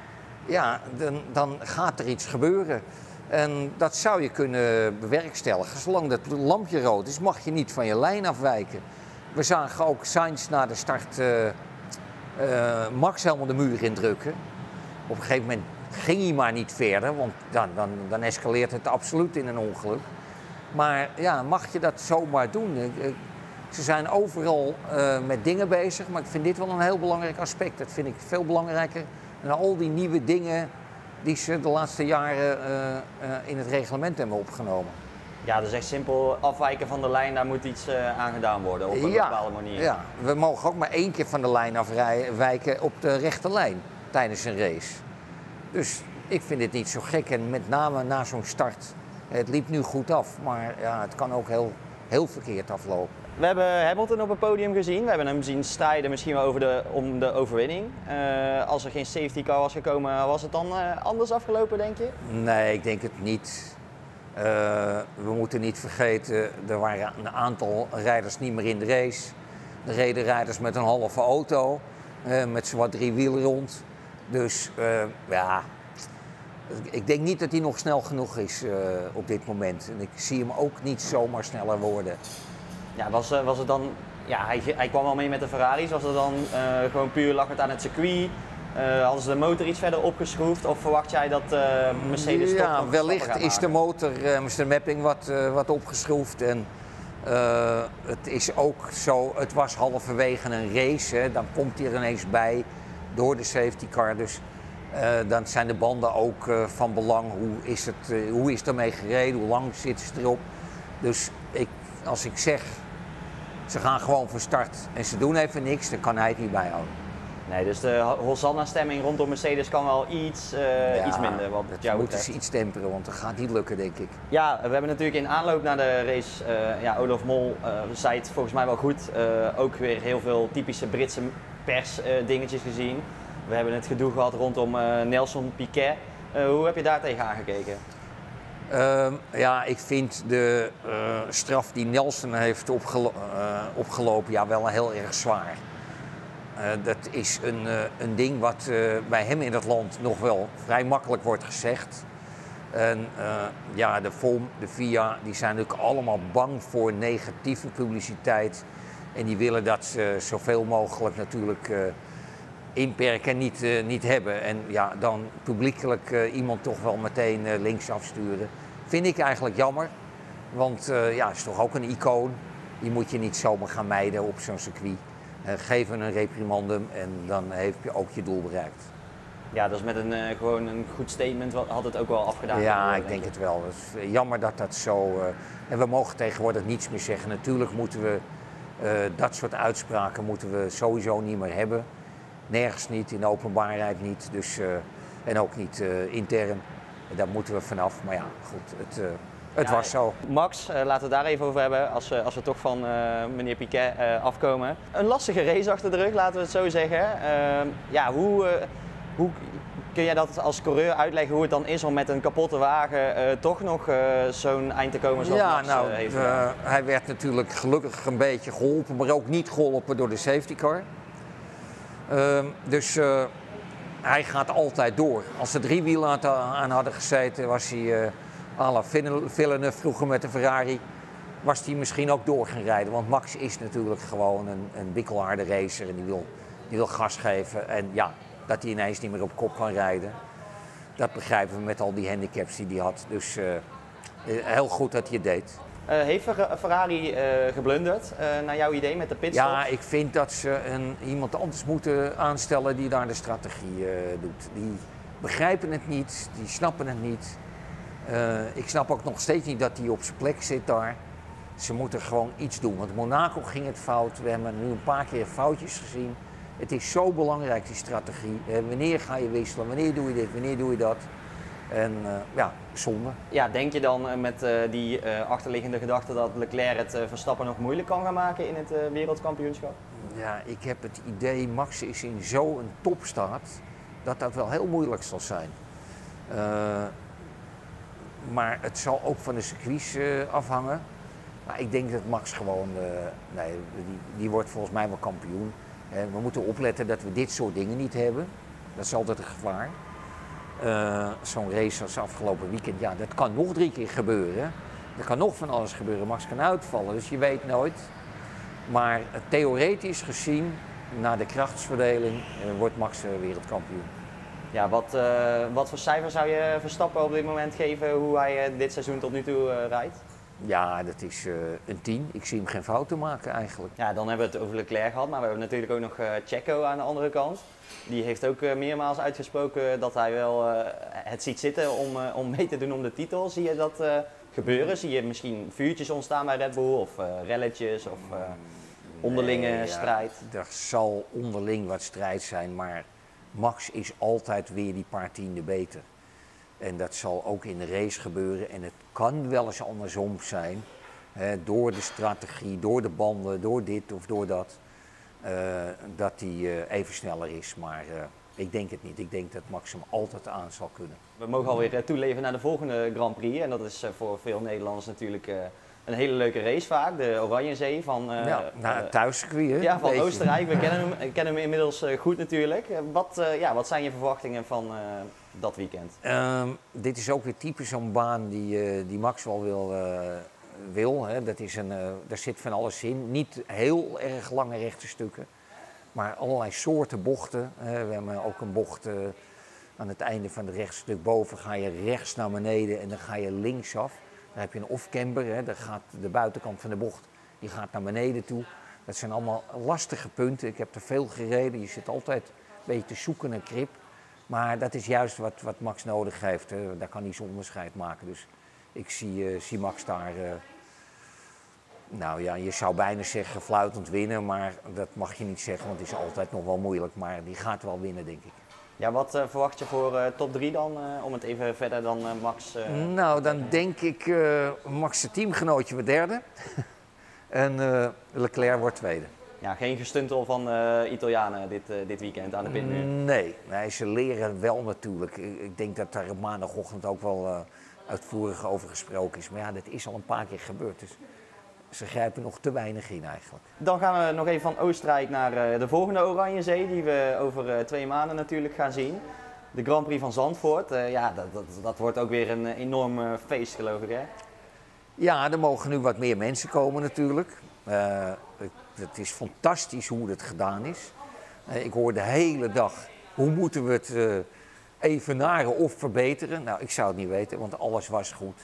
Ja, dan gaat er iets gebeuren. En dat zou je kunnen bewerkstelligen. Zolang dat lampje rood is, mag je niet van je lijn afwijken. We zagen ook Sainz na de start Max helemaal de muur indrukken. Op een gegeven moment ging hij maar niet verder, want dan escaleert het absoluut in een ongeluk. Maar ja, mag je dat zomaar doen? Ze zijn overal met dingen bezig, maar ik vind dit wel een heel belangrijk aspect. Dat vind ik veel belangrijker dan al die nieuwe dingen die ze de laatste jaren in het reglement hebben opgenomen. Ja, dat is echt simpel afwijken van de lijn, daar moet iets aan gedaan worden op een bepaalde manier. Ja, we mogen ook maar 1 keer van de lijn afwijken op de rechte lijn tijdens een race. Dus ik vind dit niet zo gek en met name na zo'n start. Het liep nu goed af, maar ja, het kan ook heel verkeerd aflopen. We hebben Hamilton op het podium gezien. We hebben hem zien strijden misschien wel om de overwinning. Als er geen safety car was gekomen, was het dan anders afgelopen, denk je? Nee, ik denk het niet. We moeten niet vergeten, er waren een aantal rijders niet meer in de race. Er reden rijders met een halve auto, met zowat 3 wielen rond. Dus ja, ik denk niet dat hij nog snel genoeg is op dit moment. En ik zie hem ook niet zomaar sneller worden. Ja, was het dan, ja, hij kwam wel mee met de Ferraris. Was het dan gewoon puur lachend aan het circuit? Hadden ze de motor iets verder opgeschroefd? Of verwacht jij dat Mercedes toch nog wellicht is de motor, de mapping wat opgeschroefd. En het is ook zo, het was halverwege een race. Hè, dan komt hij er ineens bij door de safety car. Dus dan zijn de banden ook van belang. Hoe is het ermee gereden? Hoe lang zitten ze erop? Dus als ik zeg, ze gaan gewoon van start en ze doen even niks, dan kan hij het niet bijhouden. Nee, dus de Hosanna-stemming rondom Mercedes kan wel iets minder. Wat jou moeten ze iets temperen, want dat gaat niet lukken, denk ik. Ja, we hebben natuurlijk in aanloop naar de race, Olaf Mol zei het volgens mij wel goed, ook weer heel veel typische Britse persdingetjes gezien. We hebben het gedoe gehad rondom Nelson Piquet. Hoe heb je daar tegenaan gekeken? Ja, ik vind de straf die Nelson heeft opgelopen wel heel erg zwaar. Dat is een ding wat bij hem in het land nog wel vrij makkelijk wordt gezegd. En de FOM, de FIA, die zijn natuurlijk allemaal bang voor negatieve publiciteit. En die willen dat ze zoveel mogelijk natuurlijk inperken en niet hebben. En ja, dan publiekelijk iemand toch wel meteen links afsturen. Vind ik eigenlijk jammer. Want ja, het is toch ook een icoon. Die moet je niet zomaar gaan mijden op zo'n circuit. Geef hem een reprimandum en dan heb je ook je doel bereikt. Ja, dus met gewoon een goed statement had het ook wel afgedaan. Ja, ik denk het wel. Het is jammer dat dat zo... en we mogen tegenwoordig niets meer zeggen. Natuurlijk moeten we dat soort uitspraken moeten we sowieso niet meer hebben. Nergens niet, in de openbaarheid niet. Dus, en ook niet intern. Daar moeten we vanaf. Maar ja, goed, het was zo. Max, laten we het daar even over hebben, als we toch van meneer Piquet afkomen. Een lastige race achter de rug, laten we het zo zeggen. Ja, hoe kun jij dat als coureur uitleggen hoe het dan is om met een kapotte wagen toch nog zo'n eind te komen zoals Max heeft gedaan? Hij werd natuurlijk gelukkig een beetje geholpen, maar ook niet geholpen door de safety car. Dus hij gaat altijd door. Als er 3 wielen aan hadden gezeten, was hij à la Villeneuve vroeger met de Ferrari, was hij misschien ook door gaan rijden. Want Max is natuurlijk gewoon een bikkelharde racer en die wil gas geven. En ja, dat hij ineens niet meer op kop kan rijden, dat begrijpen we met al die handicaps die hij had. Dus heel goed dat hij het deed. Heeft Ferrari geblunderd, naar jouw idee, met de pitstop? Ja, ik vind dat ze iemand anders moeten aanstellen die daar de strategie doet. Die begrijpen het niet, die snappen het niet. Ik snap ook nog steeds niet dat hij op zijn plek zit daar. Ze moeten gewoon iets doen, want Monaco ging het fout. We hebben nu een paar keer foutjes gezien. Het is zo belangrijk, die strategie. Wanneer ga je wisselen, wanneer doe je dit, wanneer doe je dat? En ja, zonde. Ja, denk je dan met die achterliggende gedachte dat Leclerc het Verstappen nog moeilijk kan gaan maken in het wereldkampioenschap? Ja, ik heb het idee, Max is in zo'n topstaat, dat wel heel moeilijk zal zijn. Maar het zal ook van de circuits afhangen. Maar ik denk dat Max gewoon, die wordt volgens mij wel kampioen. We moeten opletten dat we dit soort dingen niet hebben. Dat is altijd een gevaar. Zo'n race als afgelopen weekend, ja, dat kan nog 3 keer gebeuren. Er kan nog van alles gebeuren. Max kan uitvallen, dus je weet nooit. Maar theoretisch gezien, na de krachtsverdeling, wordt Max wereldkampioen. Ja, wat voor cijfer zou je Verstappen op dit moment geven hoe hij dit seizoen tot nu toe rijdt? Ja, dat is een 10. Ik zie hem geen fouten maken eigenlijk. Ja, dan hebben we het over Leclerc gehad, maar we hebben natuurlijk ook nog Checo aan de andere kant. Die heeft ook meermaals uitgesproken dat hij wel het ziet zitten om mee te doen om de titel. Zie je dat gebeuren? Zie je misschien vuurtjes ontstaan bij Red Bull of relletjes of onderlinge strijd? Er zal onderling wat strijd zijn, maar Max is altijd weer die paar tienden beter. En dat zal ook in de race gebeuren. En het kan wel eens andersom zijn. Door de strategie, door de banden, door dit of door dat. Dat hij even sneller is. Maar ik denk het niet. Ik denk dat Max hem altijd aan zal kunnen. We mogen alweer toeleven naar de volgende Grand Prix. En dat is voor veel Nederlanders natuurlijk een hele leuke race vaak. De Oranjezee van... het thuiscircuit, hè? Ja, van Oostenrijk. We kennen hem inmiddels goed natuurlijk. Wat zijn je verwachtingen van dat weekend? Dit is ook weer typisch zo'n baan die Max wel wil. Hè. Daar zit van alles in. Niet heel erg lange rechte stukken, maar allerlei soorten bochten. We hebben ook een bocht aan het einde van het rechtstuk boven. Ga je rechts naar beneden en dan ga je linksaf. Dan heb je een off-camber. Daar gaat de buitenkant van de bocht die gaat naar beneden toe. Dat zijn allemaal lastige punten. Ik heb er veel gereden. Je zit altijd een beetje te zoeken naar grip. Maar dat is juist wat Max nodig heeft. Hè. Daar kan hij zijn onderscheid maken. Dus ik zie Max daar, je zou bijna zeggen fluitend winnen. Maar dat mag je niet zeggen, want het is altijd nog wel moeilijk. Maar die gaat wel winnen, denk ik. Ja, wat verwacht je voor top 3 dan? Om het even verder dan Max... Nou, dan denk ik Max zijn teamgenootje wordt derde. En Leclerc wordt tweede. Ja, geen gestuntel van Italianen dit weekend aan de pitmuur? Nee, ze leren wel natuurlijk. Ik denk dat daar op maandagochtend ook wel uitvoerig over gesproken is. Maar ja, dat is al een paar keer gebeurd. Dus ze grijpen nog te weinig in eigenlijk. Dan gaan we nog even van Oostenrijk naar de volgende Oranjezee. Die we over 2 maanden natuurlijk gaan zien. De Grand Prix van Zandvoort. Dat wordt ook weer een enorm feest, geloof ik, hè? Ja, er mogen nu wat meer mensen komen natuurlijk. Het is fantastisch hoe het gedaan is. Ik hoor de hele dag, hoe moeten we het evenaren of verbeteren? Nou, ik zou het niet weten, want alles was goed.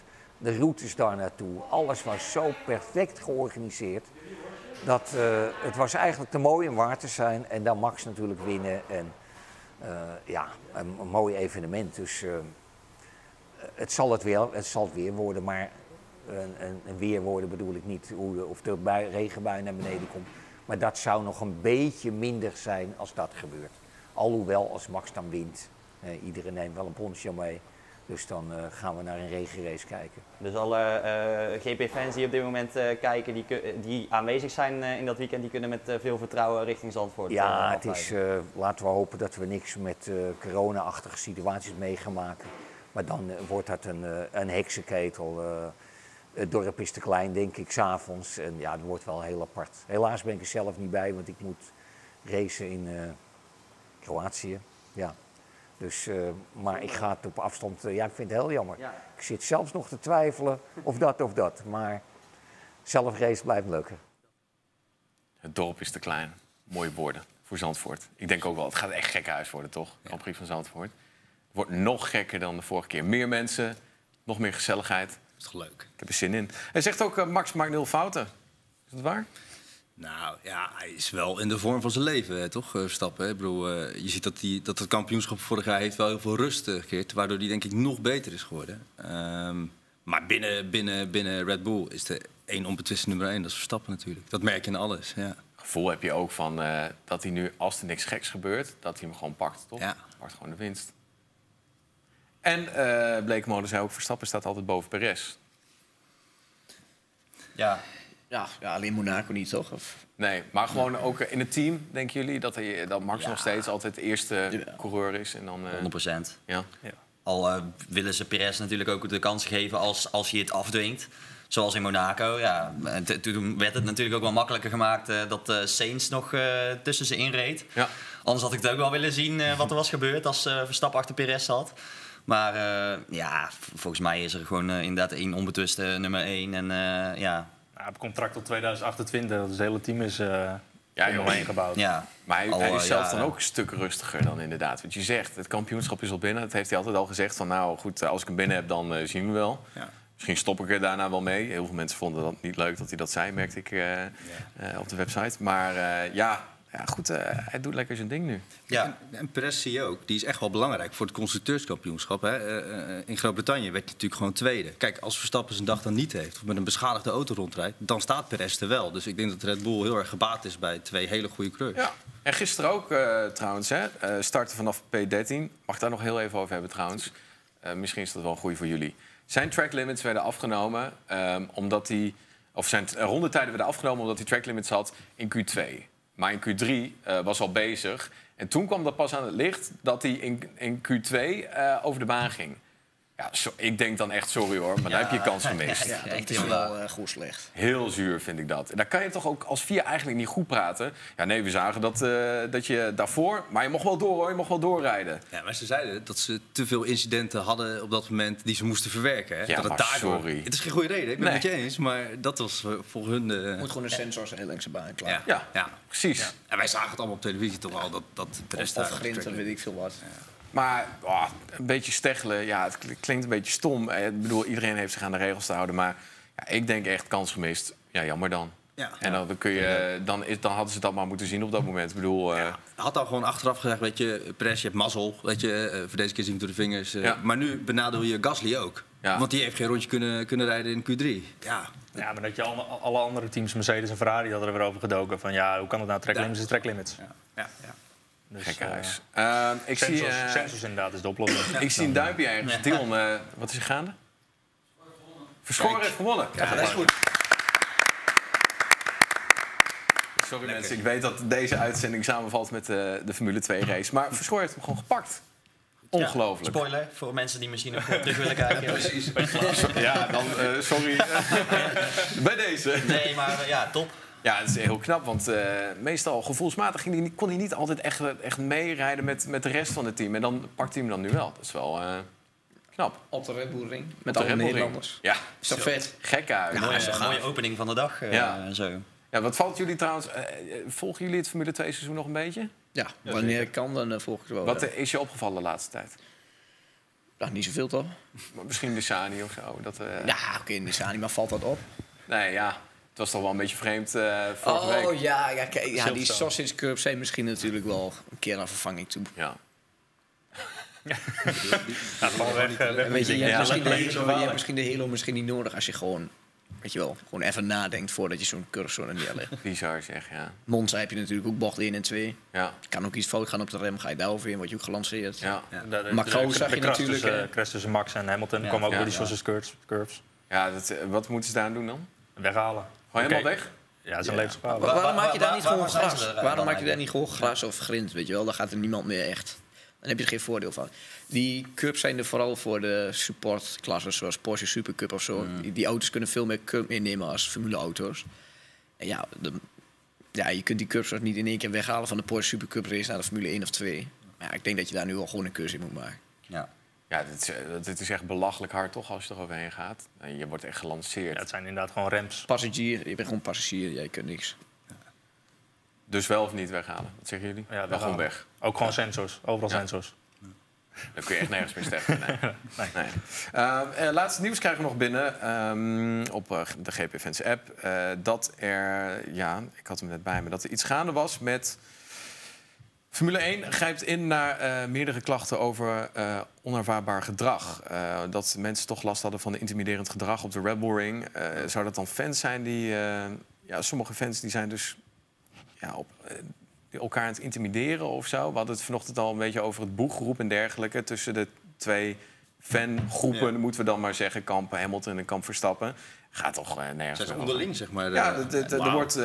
de routes daar naartoe. Alles was zo perfect georganiseerd. Dat het was eigenlijk te mooi om waar te zijn. En dan Max natuurlijk winnen. En een mooi evenement. Dus het zal het weer worden. Maar een weer worden bedoel ik niet. Of de regenbui naar beneden komt. Maar dat zou nog een beetje minder zijn als dat gebeurt. Alhoewel, als Max dan wint, iedereen neemt wel een poncho mee. Dus dan gaan we naar een regenrace kijken. Dus alle GP-fans die op dit moment kijken, die aanwezig zijn in dat weekend, die kunnen met veel vertrouwen richting Zandvoort het is, laten we hopen dat we niks met corona-achtige situaties mee gaan maken. Maar dan wordt dat een heksenketel. Het dorp is te klein, denk ik, 's avonds. En ja, het wordt wel heel apart. Helaas ben ik er zelf niet bij, want ik moet racen in Kroatië. Ja. Dus, maar ik ga het op afstand, ik vind het heel jammer. Ja. Ik zit zelfs nog te twijfelen of dat. Maar zelf race blijft leuker. Het dorp is te klein. Mooie woorden voor Zandvoort. Ik denk ook wel, het gaat echt gek huis worden, toch? Grand Prix van Zandvoort. Het wordt nog gekker dan de vorige keer. Meer mensen, nog meer gezelligheid. Dat is toch leuk? Ik heb er zin in. Hij zegt ook, Max maakt 0 fouten. Is dat waar? Nou ja, hij is wel in de vorm van zijn leven, toch, Verstappen. Ik bedoel, je ziet dat het kampioenschap vorig jaar heeft wel heel veel rust gekeerd, waardoor hij denk ik nog beter is geworden. Maar binnen Red Bull is de één onbetwiste nummer 1, dat is Verstappen natuurlijk. Dat merk je in alles, ja. Gevoel heb je ook van dat hij nu, als er niks geks gebeurt, dat hij hem gewoon pakt, toch? Ja. Pakt gewoon de winst. En Bleekmolen zei ook, Verstappen staat altijd boven Perez. Ja, alleen Monaco niet, toch? Of... Nee, maar gewoon ook in het team, denken jullie, dat Max nog steeds altijd de eerste coureur is? En dan, 100%. Ja. Al willen ze Perez natuurlijk ook de kans geven als hij het afdwingt. Zoals in Monaco. Ja. Toen werd het natuurlijk ook wel makkelijker gemaakt dat Sainz nog tussen ze inreed. Ja. Anders had ik het ook wel willen zien wat er was gebeurd als Verstappen achter Perez zat. Maar volgens mij is er gewoon inderdaad één onbetwiste nummer 1. En Hij heeft contract tot 2028, dus het hele team is omheen gebouwd. Ja. Maar hij is zelf dan ook een stuk rustiger dan inderdaad. Want je zegt, het kampioenschap is al binnen. Dat heeft hij altijd al gezegd. Van nou goed, als ik hem binnen heb, dan zien we wel. Ja. Misschien stop ik er daarna wel mee. Heel veel mensen vonden dat niet leuk dat hij dat zei, merkte ik op de website. Maar goed, hij doet lekker zijn ding nu. Ja. En Perez zie je ook, die is echt wel belangrijk voor het constructeurskampioenschap. Hè. In Groot-Brittannië werd hij natuurlijk gewoon tweede. Kijk, als Verstappen zijn dag dan niet heeft, of met een beschadigde auto rondrijdt, dan staat Perez er wel. Dus ik denk dat Red Bull heel erg gebaat is bij 2 hele goede coureurs. Ja. En gisteren ook trouwens, starten vanaf P13. Mag ik daar nog heel even over hebben trouwens. Misschien is dat wel een goeie voor jullie. Zijn track limits werden afgenomen zijn rondetijden werden afgenomen omdat hij track limits had in Q2. Maar in Q3 was al bezig. En toen kwam dat pas aan het licht dat hij in Q2 over de baan ging. Ja, ik denk dan echt, sorry hoor, maar daar heb je kans gemist. Ja, dat is wel goed slecht. Heel zuur vind ik dat. En daar kan je toch ook als VIA eigenlijk niet goed praten. Ja, nee, we zagen dat je daarvoor... Maar je mocht wel door hoor, je mocht wel doorrijden. Ja, maar ze zeiden dat ze te veel incidenten hadden op dat moment die ze moesten verwerken. Hè? Ja, dat maar sorry. Het is geen goede reden, ik ben het met je eens. Maar dat was voor hun... moet gewoon een sensor zijn langs de baan, klaar. Ja, precies. Ja. En wij zagen het allemaal op televisie toch al, dat de rest of grint, dan weet ik veel wat. Ja. Maar een beetje steggelen, ja, het klinkt een beetje stom. Ik bedoel, iedereen heeft zich aan de regels te houden. Maar ik denk echt kans gemist. Ja, jammer dan. Ja. En dan hadden ze dat maar moeten zien op dat moment. Ik bedoel, had al gewoon achteraf gezegd, weet je, Perez, je hebt mazzel. Weet je, voor deze keer zien we door de vingers. Maar nu benadeel je Gasly ook. Ja. Want die heeft geen rondje kunnen rijden in Q3. Ja, maar dat je alle andere teams, Mercedes en Ferrari, hadden er weer over gedoken. Van ja, hoe kan het nou? Track limits is track limits. Ja. Dus, gekke huis. Sensors inderdaad is de oplossing. Ik zie een duimpje ergens. Dion, wat is er gaande? Verschoren heeft gewonnen. Ja, dat is goed. Sorry mensen, ik weet dat deze uitzending samenvalt met de Formule 2 race. Maar Verschoren heeft hem gewoon gepakt. Ongelooflijk. Ja, spoiler voor mensen die misschien nog terug willen kijken. Precies. Ja, dan sorry. Bij deze. Nee, maar top. Ja, het is heel knap, want meestal gevoelsmatig kon hij niet altijd echt meerijden met de rest van het team. En dan pakt hij hem dan nu wel. Dat is wel knap. Op de Red Bull Ring. Met alle Nederlanders. Ja. Is dat vet? Gek uit. Een mooie opening van de dag. Zo. Ja, wat valt jullie trouwens... volgen jullie het Formule 2 seizoen nog een beetje? Ja, wanneer ik kan, dan volg ik het wel. Wat is je opgevallen de laatste tijd? Nou, niet zoveel toch? Maar misschien Nissani of zo. Ja, oké, Nissani, maar valt dat op? Nee, ja. Het was toch wel een beetje vreemd vorige week. Oh ja, die sausage curbs zijn misschien natuurlijk wel een keer aan vervanging toe. Ja. Gewoon weg. Weet je, je hebt misschien de Halo misschien niet nodig als je gewoon, weet je wel, gewoon even nadenkt voordat je zo'n curve zo neerlegt. Bizar zeg, ja. Monza heb je natuurlijk ook bocht 1 en 2. Ja. Kan ook iets fout gaan op de rem, ga je daar overheen, word je ook gelanceerd. Ja. Macau zag je natuurlijk. De crash tussen Max en Hamilton kwam ook door die sausage curves. Ja, wat moeten ze daar doen dan? Weghalen. Gewoon helemaal weg? Ja, dat is een levensgevaar. Waarom maak je daar niet gewoon gras? Waarom maak je daar niet gewoon gras of grind, weet je wel? Dan gaat er niemand meer echt. Dan heb je er geen voordeel van. Die curbs zijn er vooral voor de supportklassen, zoals Porsche Supercup of zo. Die auto's kunnen veel meer curb meenemen als formuleauto's. En ja, je kunt die curbs nog niet in één keer weghalen van de Porsche Supercup race naar de Formule 1 of 2. Maar ja, ik denk dat je daar nu al gewoon een keuze in moet maken. Ja, dit is echt belachelijk hard toch als je er overheen gaat. En je wordt echt gelanceerd. Ja, het zijn inderdaad gewoon rems. Passagier, je bent gewoon passagier, jij kunt niks. Dus wel of niet weghalen? Wat zeggen jullie? Ja, wel gewoon weg. Ook gewoon sensors, overal sensors. Dan kun je echt nergens meer steppen. Nee. Laatste nieuws krijgen we nog binnen op de GP Fans app. Dat er, ik had hem net bij me, dat er iets gaande was met... Formule 1 grijpt in naar meerdere klachten over onaanvaardbaar gedrag. Dat mensen toch last hadden van intimiderend gedrag op de Red Bull Ring. Zou dat dan fans zijn die... sommige fans die zijn dus elkaar aan het intimideren of zo. We hadden het vanochtend al een beetje over het boeggroep en dergelijke. Tussen de twee fangroepen, moeten we dan maar zeggen. Kamp Hamilton en Kamp Verstappen. Gaat toch nergens over. Onderling, zeg maar. Er wordt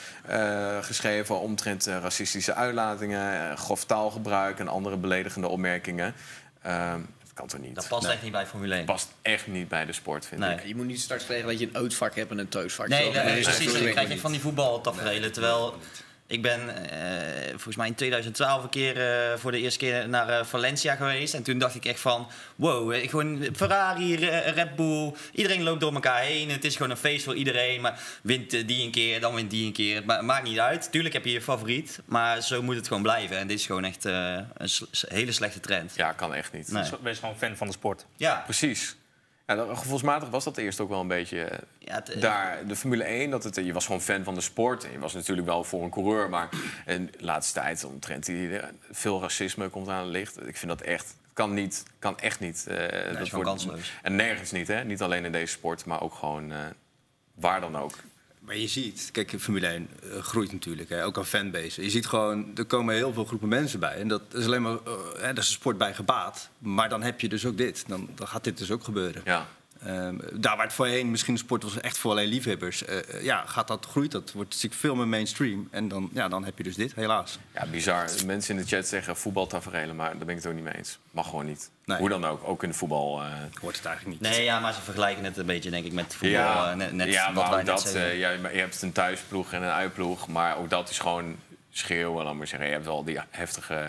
geschreven omtrent racistische uitlatingen, grof taalgebruik en andere beledigende opmerkingen. Dat kan toch niet? Dat past echt niet bij Formule 1. Dat past echt niet bij de sport, vind ik. Je moet niet straks krijgen dat je een uitvak hebt en een thuisvak. Nee, precies. Dan krijg je van die voetbaltaferelen. Terwijl... Ik ben volgens mij in 2012 een keer voor de eerste keer naar Valencia geweest. En toen dacht ik echt van, wow, gewoon Ferrari, Red Bull, iedereen loopt door elkaar heen. Het is gewoon een feest voor iedereen. Maar wint die een keer, dan wint die een keer. Het maakt niet uit. Tuurlijk heb je je favoriet, maar zo moet het gewoon blijven. En dit is gewoon echt een hele slechte trend. Ja, kan echt niet. Nee. Wees gewoon fan van de sport. Ja, precies. Ja, gevoelsmatig was dat eerst ook wel een beetje daar. De Formule 1, je was gewoon fan van de sport. En je was natuurlijk wel voor een coureur. Maar in de laatste tijd omtrent veel racisme komt aan het licht. Ik vind dat echt... Kan echt niet. Dat is gewoon kansloos. En nergens niet, hè? Niet alleen in deze sport, maar ook gewoon waar dan ook. Maar je ziet, kijk, Formule 1 groeit natuurlijk, hè, ook aan fanbase. Je ziet gewoon, er komen heel veel groepen mensen bij. En dat is alleen maar, dat is een sport bij gebaat. Maar dan heb je dus ook dit. Dan gaat dit dus ook gebeuren. Ja. Daar waar het voorheen misschien een sport was echt voor alleen liefhebbers, groeit dat. Wordt natuurlijk veel meer mainstream. En dan heb je dus dit, helaas. Ja, bizar. Mensen in de chat zeggen voetbaltaferelen, maar daar ben ik het ook niet mee eens. Mag gewoon niet. Nee. Hoe dan ook, ook in de voetbal... Hoort het eigenlijk niet. Nee, ja, maar ze vergelijken het een beetje, denk ik, met voetbal. Maar ook dat, je hebt een thuisploeg en een uitploeg, maar ook dat is gewoon schreeuwen, laat maar zeggen. Je hebt wel die heftige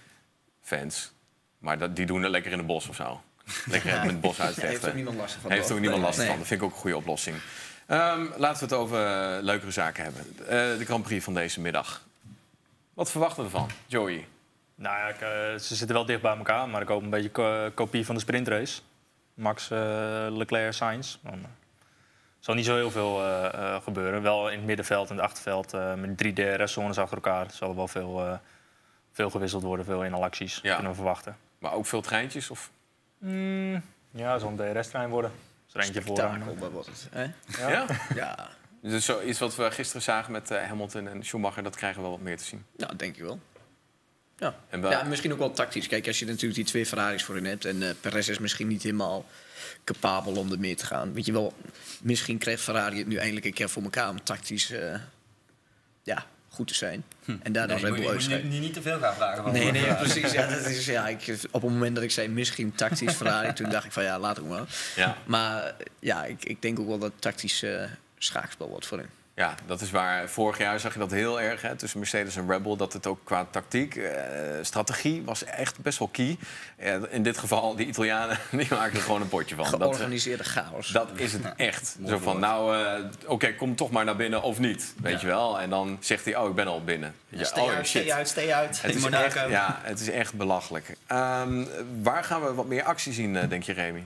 fans, maar die doen het lekker in het bos of zo. Lekker met het bos uitvechten. Heeft ook niemand last van. Heeft ook niemand last van. Dat vind ik ook een goede oplossing. Laten we het over leukere zaken hebben. De Grand Prix van deze middag. Wat verwachten we ervan, Joey? Nou ja, ze zitten wel dicht bij elkaar, maar ik hoop een beetje kopie van de sprintrace. Max, Leclerc, Sainz. Er zal niet zo heel veel gebeuren. Wel in het middenveld en het achterveld met 3 DRS-zones achter elkaar. Er zal wel veel gewisseld worden, veel inhalacties kunnen we verwachten. Maar ook veel treintjes? Of? Ja, het zal een DRS-trein worden. Er eentje voor. Wat het, hè? Ja? Ja. Dus zoiets wat we gisteren zagen met Hamilton en Schumacher, dat krijgen we wel wat meer te zien. Nou, denk ik wel. Ja, misschien ook wel tactisch. Kijk, als je natuurlijk die 2 Ferraris voorin hebt en Perez is misschien niet helemaal capabel om er mee te gaan. Weet je wel, misschien krijgt Ferrari het nu eindelijk een keer voor elkaar om tactisch goed te zijn. En daardoor Red Bull uitschrijven. Niet te veel gaan vragen. Nee, precies. Ja, dat is, op het moment dat ik zei misschien tactisch Ferrari, toen dacht ik van laat ook maar. Ja. Maar ik denk ook wel dat tactisch schaakspel wordt voor hem. Ja, dat is waar. Vorig jaar zag je dat heel erg, hè, tussen Mercedes en Red Bull. Dat het ook qua tactiek, strategie was echt best wel key. In dit geval, die Italianen, die maken er gewoon een potje van. Georganiseerde chaos. Dat is het echt. Zo van, oké, kom toch maar naar binnen of niet. Weet je wel? En dan zegt hij, ik ben al binnen. Stay uit. Het is echt belachelijk. Waar gaan we wat meer actie zien, denk je, Remy?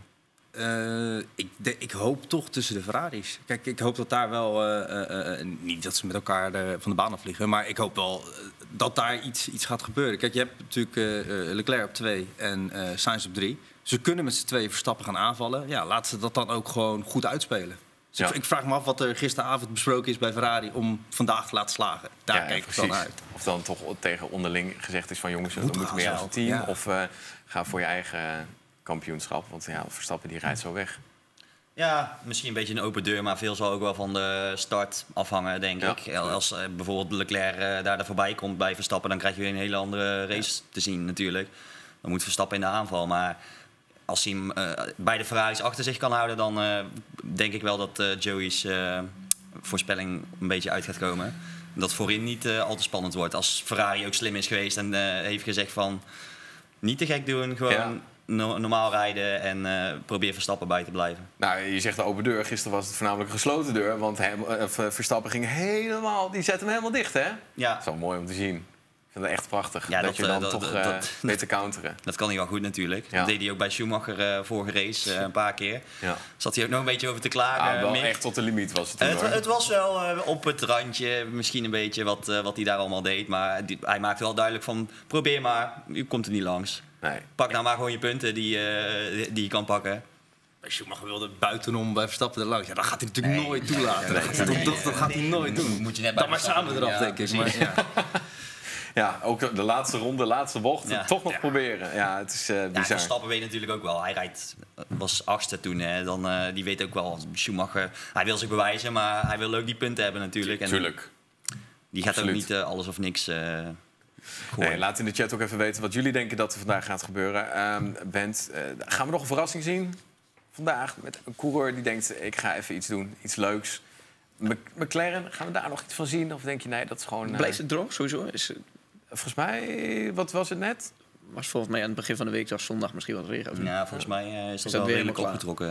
Ik hoop toch tussen de Ferraris. Kijk, ik hoop dat daar wel... niet dat ze met elkaar van de baan afvliegen... maar ik hoop wel dat daar iets gaat gebeuren. Kijk, je hebt natuurlijk Leclerc op 2 en Sainz op 3. Ze kunnen met z'n tweeën Verstappen gaan aanvallen. Ja, laten ze dat dan ook gewoon goed uitspelen. Dus ik vraag me af wat er gisteravond besproken is bij Ferrari... om vandaag te laten slagen. Daar kijk ik dan uit. Of dan toch tegen onderling gezegd is van... jongens, we moeten meer als een team. Ja. Of ga voor je eigen... kampioenschap, want Verstappen die rijdt zo weg. Ja, misschien een beetje een open deur, maar veel zal ook wel van de start afhangen, denk ik. Als bijvoorbeeld Leclerc daar voorbij komt bij Verstappen, dan krijg je weer een hele andere race te zien natuurlijk. Dan moet Verstappen in de aanval, maar als hij hem bij de Ferraris achter zich kan houden, dan denk ik wel dat Joey's voorspelling een beetje uit gaat komen. Dat voorin niet al te spannend wordt. Als Ferrari ook slim is geweest en heeft gezegd van niet te gek doen, gewoon... Ja. Normaal rijden en probeer Verstappen bij te blijven. Nou, je zegt de open deur. Gisteren was het voornamelijk een gesloten deur. Want Verstappen ging die zette hem helemaal dicht, hè? Ja. Dat is wel mooi om te zien. Ik vind het echt prachtig. Ja, dat je dan toch weet te counteren. Dat kan hij wel goed natuurlijk. Ja. Dat deed hij ook bij Schumacher vorige race een paar keer. Ja. Zat hij ook nog een beetje over te klagen. Wel echt tot de limiet was het toen, het was wel op het randje. Misschien een beetje wat hij daar allemaal deed. Maar hij maakte wel duidelijk van... probeer maar, u komt er niet langs. Nee. Pak nou maar gewoon je punten die je kan pakken. Schumacher wilde buitenom bij Verstappen er langs. Ja, dat gaat hij natuurlijk nooit toelaten. Dat gaat hij nooit doen. Moet je net dan maar samen eraf, denk ik. Maar, ja, ook de laatste ronde, laatste bocht, toch nog proberen. Ja, het is bizar. Verstappen weet natuurlijk ook wel. Hij was 8e toen. Hè. Die weet ook wel, Schumacher... Hij wil zich bewijzen, maar hij wil ook die punten hebben natuurlijk. Tuurlijk. Die gaat ook niet alles of niks... Nee, laat in de chat ook even weten wat jullie denken dat er vandaag gaat gebeuren. Bent, gaan we nog een verrassing zien vandaag met een coureur die denkt... ik ga even iets doen, iets leuks. McLaren, gaan we daar nog iets van zien? Of denk je, nee, dat is gewoon... Blijft het droog, sowieso? Volgens mij, wat was het net? Was volgens mij aan het begin van de week, was zondag misschien wat regen. Ja, volgens mij is dat wel redelijk opgetrokken.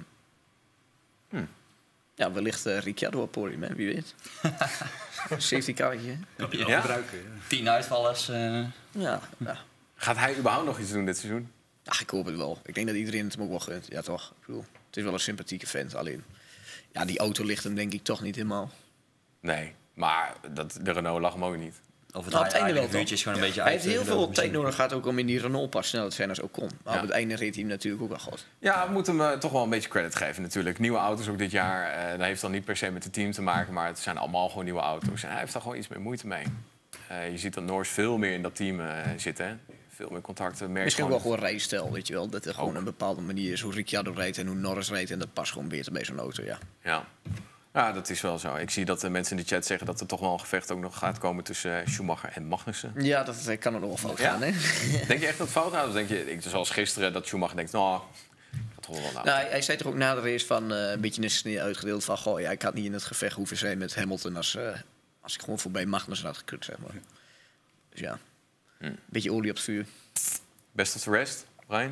Ja. Ja, wellicht Ricciardo op podium, hè? Wie weet. Safety carretje. Ja? 10 uitvallers. Ja. Gaat hij überhaupt nog iets doen dit seizoen? Ach, ik hoop het wel. Ik denk dat iedereen het hem ook wel gunt. Ja, toch? Ik bedoel, het is wel een sympathieke vent. Alleen, ja, die auto ligt hem denk ik toch niet helemaal. Nee, maar de Renault lag hem ook niet. Of het einde wel vuurtjes gewoon een beetje uit. Hij heeft heel veel tijd nodig gehad ook om in die Renault pas sneller te zijn als Ocon. Maar op het einde reed hij hem natuurlijk ook wel goed. Ja, we moeten hem toch wel een beetje credit geven natuurlijk. Nieuwe auto's ook dit jaar. Dat heeft dan niet per se met het team te maken, maar het zijn allemaal gewoon nieuwe auto's. En hij heeft daar gewoon iets meer moeite mee. Je ziet dat Norris veel meer in dat team zitten. Hè? Veel meer contacten. Misschien ook wel gewoon rijstijl, weet je wel. Dat er gewoon een bepaalde manier is hoe Ricciardo rijdt en hoe Norris rijdt. En dat past gewoon beter bij zo'n auto, Ja, dat is wel zo. Ik zie dat de mensen in de chat zeggen dat er toch wel een gevecht ook nog gaat komen tussen Schumacher en Magnussen. Ja, dat kan er nog wel fout gaan, hè? Denk je echt dat het fout gaat? Of denk je, zoals gisteren, dat Schumacher denkt, gaat toch wel hij zei toch ook na de race van een beetje een sneer uitgedeeld van, goh, ik had niet in het gevecht hoeven zijn met Hamilton als ik gewoon voorbij Magnussen had gekut, zeg maar. Dus ja, een beetje olie op het vuur. Best of the rest, Brian?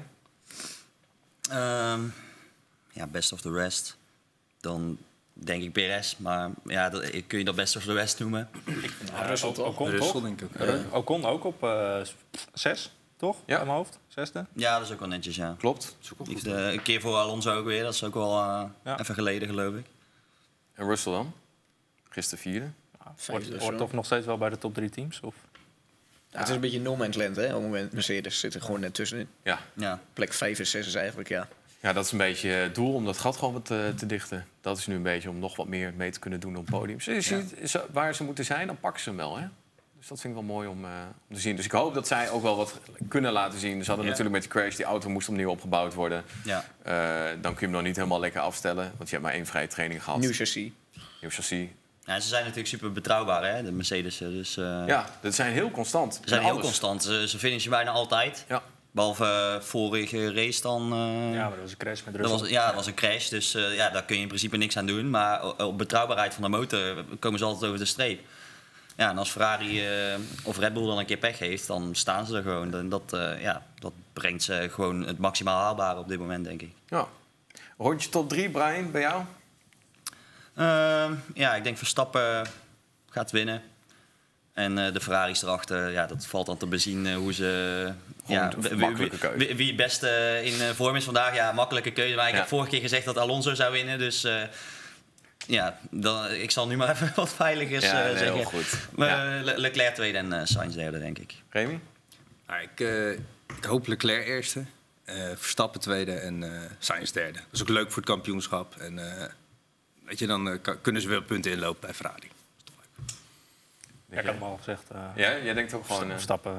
Best of the rest. Dan denk ik Perez, maar ja, kun je dat best of the rest noemen? Russell toch? Ocon, denk ik. Ocon ook op 6, toch? Ja. Aan mijn hoofd, 6e. Ja, dat is ook wel netjes, ja. Klopt. Een keer voor Alonso ook weer, dat is ook wel even geleden, geloof ik. En Russell dan? Gisteren 4e. Hoort toch nog steeds wel bij de top 3 teams? Of? Ja, het is een beetje no man's land, hè? Op het moment Mercedes zit er gewoon net tussenin. Ja. Plek 5 en 6 is eigenlijk, Ja, dat is een beetje het doel om dat gat gewoon wat te dichten. Dat is nu een beetje om nog wat meer mee te kunnen doen op podiums. Je ziet waar ze moeten zijn, dan pakken ze hem wel. Hè? Dus dat vind ik wel mooi om te zien. Dus ik hoop dat zij ook wel wat kunnen laten zien. Ze hadden natuurlijk met de crash, die auto moest opnieuw opgebouwd worden. Ja. Dan kun je hem nog niet helemaal lekker afstellen. Want je hebt maar 1 vrije training gehad. Nieuw chassis. Ja, ze zijn natuurlijk super betrouwbaar, hè, de Mercedes. Dus, ja, dat zijn heel constant. Ze zijn heel constant. Ze finishen bijna altijd. Ja. Behalve vorige race dan... ja, maar dat was een crash met Russell. Dat was een crash, dus daar kun je in principe niks aan doen. Maar op betrouwbaarheid van de motor komen ze altijd over de streep. Ja, en als Ferrari of Red Bull dan een keer pech heeft, dan staan ze er gewoon. En dat brengt ze gewoon het maximaal haalbare op dit moment, denk ik. Ja. Rondje top 3, Brian, bij jou? Ik denk Verstappen gaat winnen. En de Ferraris erachter, dat valt dan te bezien hoe ze... makkelijke keuze. Wie het beste in vorm is vandaag, makkelijke keuze. Maar ik heb vorige keer gezegd dat Alonso zou winnen, dus... ik zal nu maar even wat veiligers zeggen. Heel goed. Leclerc tweede en Sainz derde, denk ik. Remy? Ik hoop Leclerc eerste, Verstappen tweede en Sainz derde. Dat is ook leuk voor het kampioenschap. En dan kunnen ze wel punten inlopen bij Ferrari. Ja, ik had hem al gezegd. Jij denkt ook gewoon... Verstappen.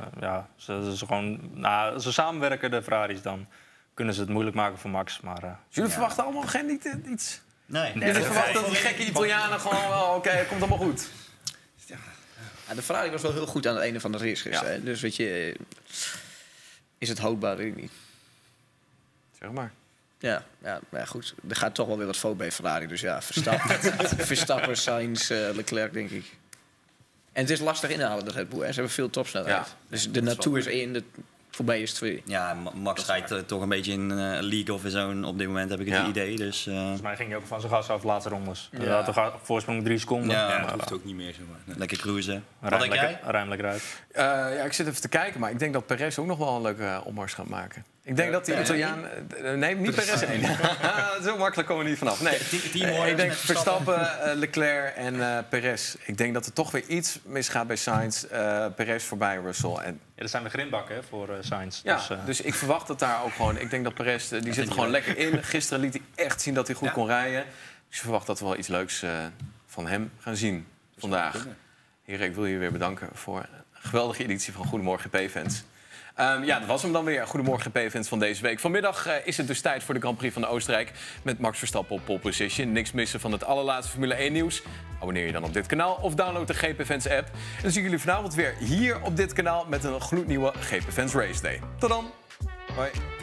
Ze samenwerken, de Ferraris, dan kunnen ze het moeilijk maken voor Max. Maar, jullie verwachten allemaal geen iets? Nee. Jullie verwachten dat die gekke Italianen gewoon wel... Oké, komt allemaal goed. Ja, de Ferrari was wel heel goed aan het einde van de race gisteren. Ja. Dus weet je, is het houdbaar? Weet ik niet. Zeg maar. Ja, goed. Er gaat toch wel weer wat fout bij Ferrari. Dus ja, Verstappen, Sainz, Leclerc, denk ik. En het is lastig inhalen, dat Red Bull. Ze hebben veel topsnelheid. Ja. Dus de natuur is 1, de voorbij is 2. Ja, Max rijdt toch een beetje in League of his own op dit moment, heb ik het idee. Dus, volgens mij ging hij ook van zijn gas af de laatste rondes. Ja. Hij had voorsprong 3 seconden. Ja, maar dat hoeft ook niet meer. Zeg maar. Nee. Lekker cruisen. Wat denk jij? Ruim lekker uit. Ik zit even te kijken, maar ik denk dat Perez ook nog wel een leuke opmars gaat maken. Ik denk dat die Italiaan... Nee, niet Perez 1. Zo makkelijk komen we niet vanaf. Nee. Ik denk Verstappen, Leclerc en Perez. Ik denk dat er toch weer iets misgaat bij Sainz. Perez voorbij Russell. En... Ja, dat zijn de grindbakken voor Sainz. Ja, dus ik verwacht dat daar ook gewoon... Ik denk dat Perez, die zit er gewoon lekker in. Gisteren liet hij echt zien dat hij goed kon rijden. Dus ik verwacht dat we wel iets leuks van hem gaan zien vandaag. Heren, ik wil jullie weer bedanken voor een geweldige editie van Goedemorgen GP-fans. Dat was hem dan weer. Goedemorgen GP-fans van deze week. Vanmiddag is het dus tijd voor de Grand Prix van Oostenrijk... met Max Verstappen op pole position. Niks missen van het allerlaatste Formule 1 nieuws. Abonneer je dan op dit kanaal of download de GP-fans app. En dan zien jullie vanavond weer hier op dit kanaal... met een gloednieuwe GP-fans Race Day. Tot dan. Hoi.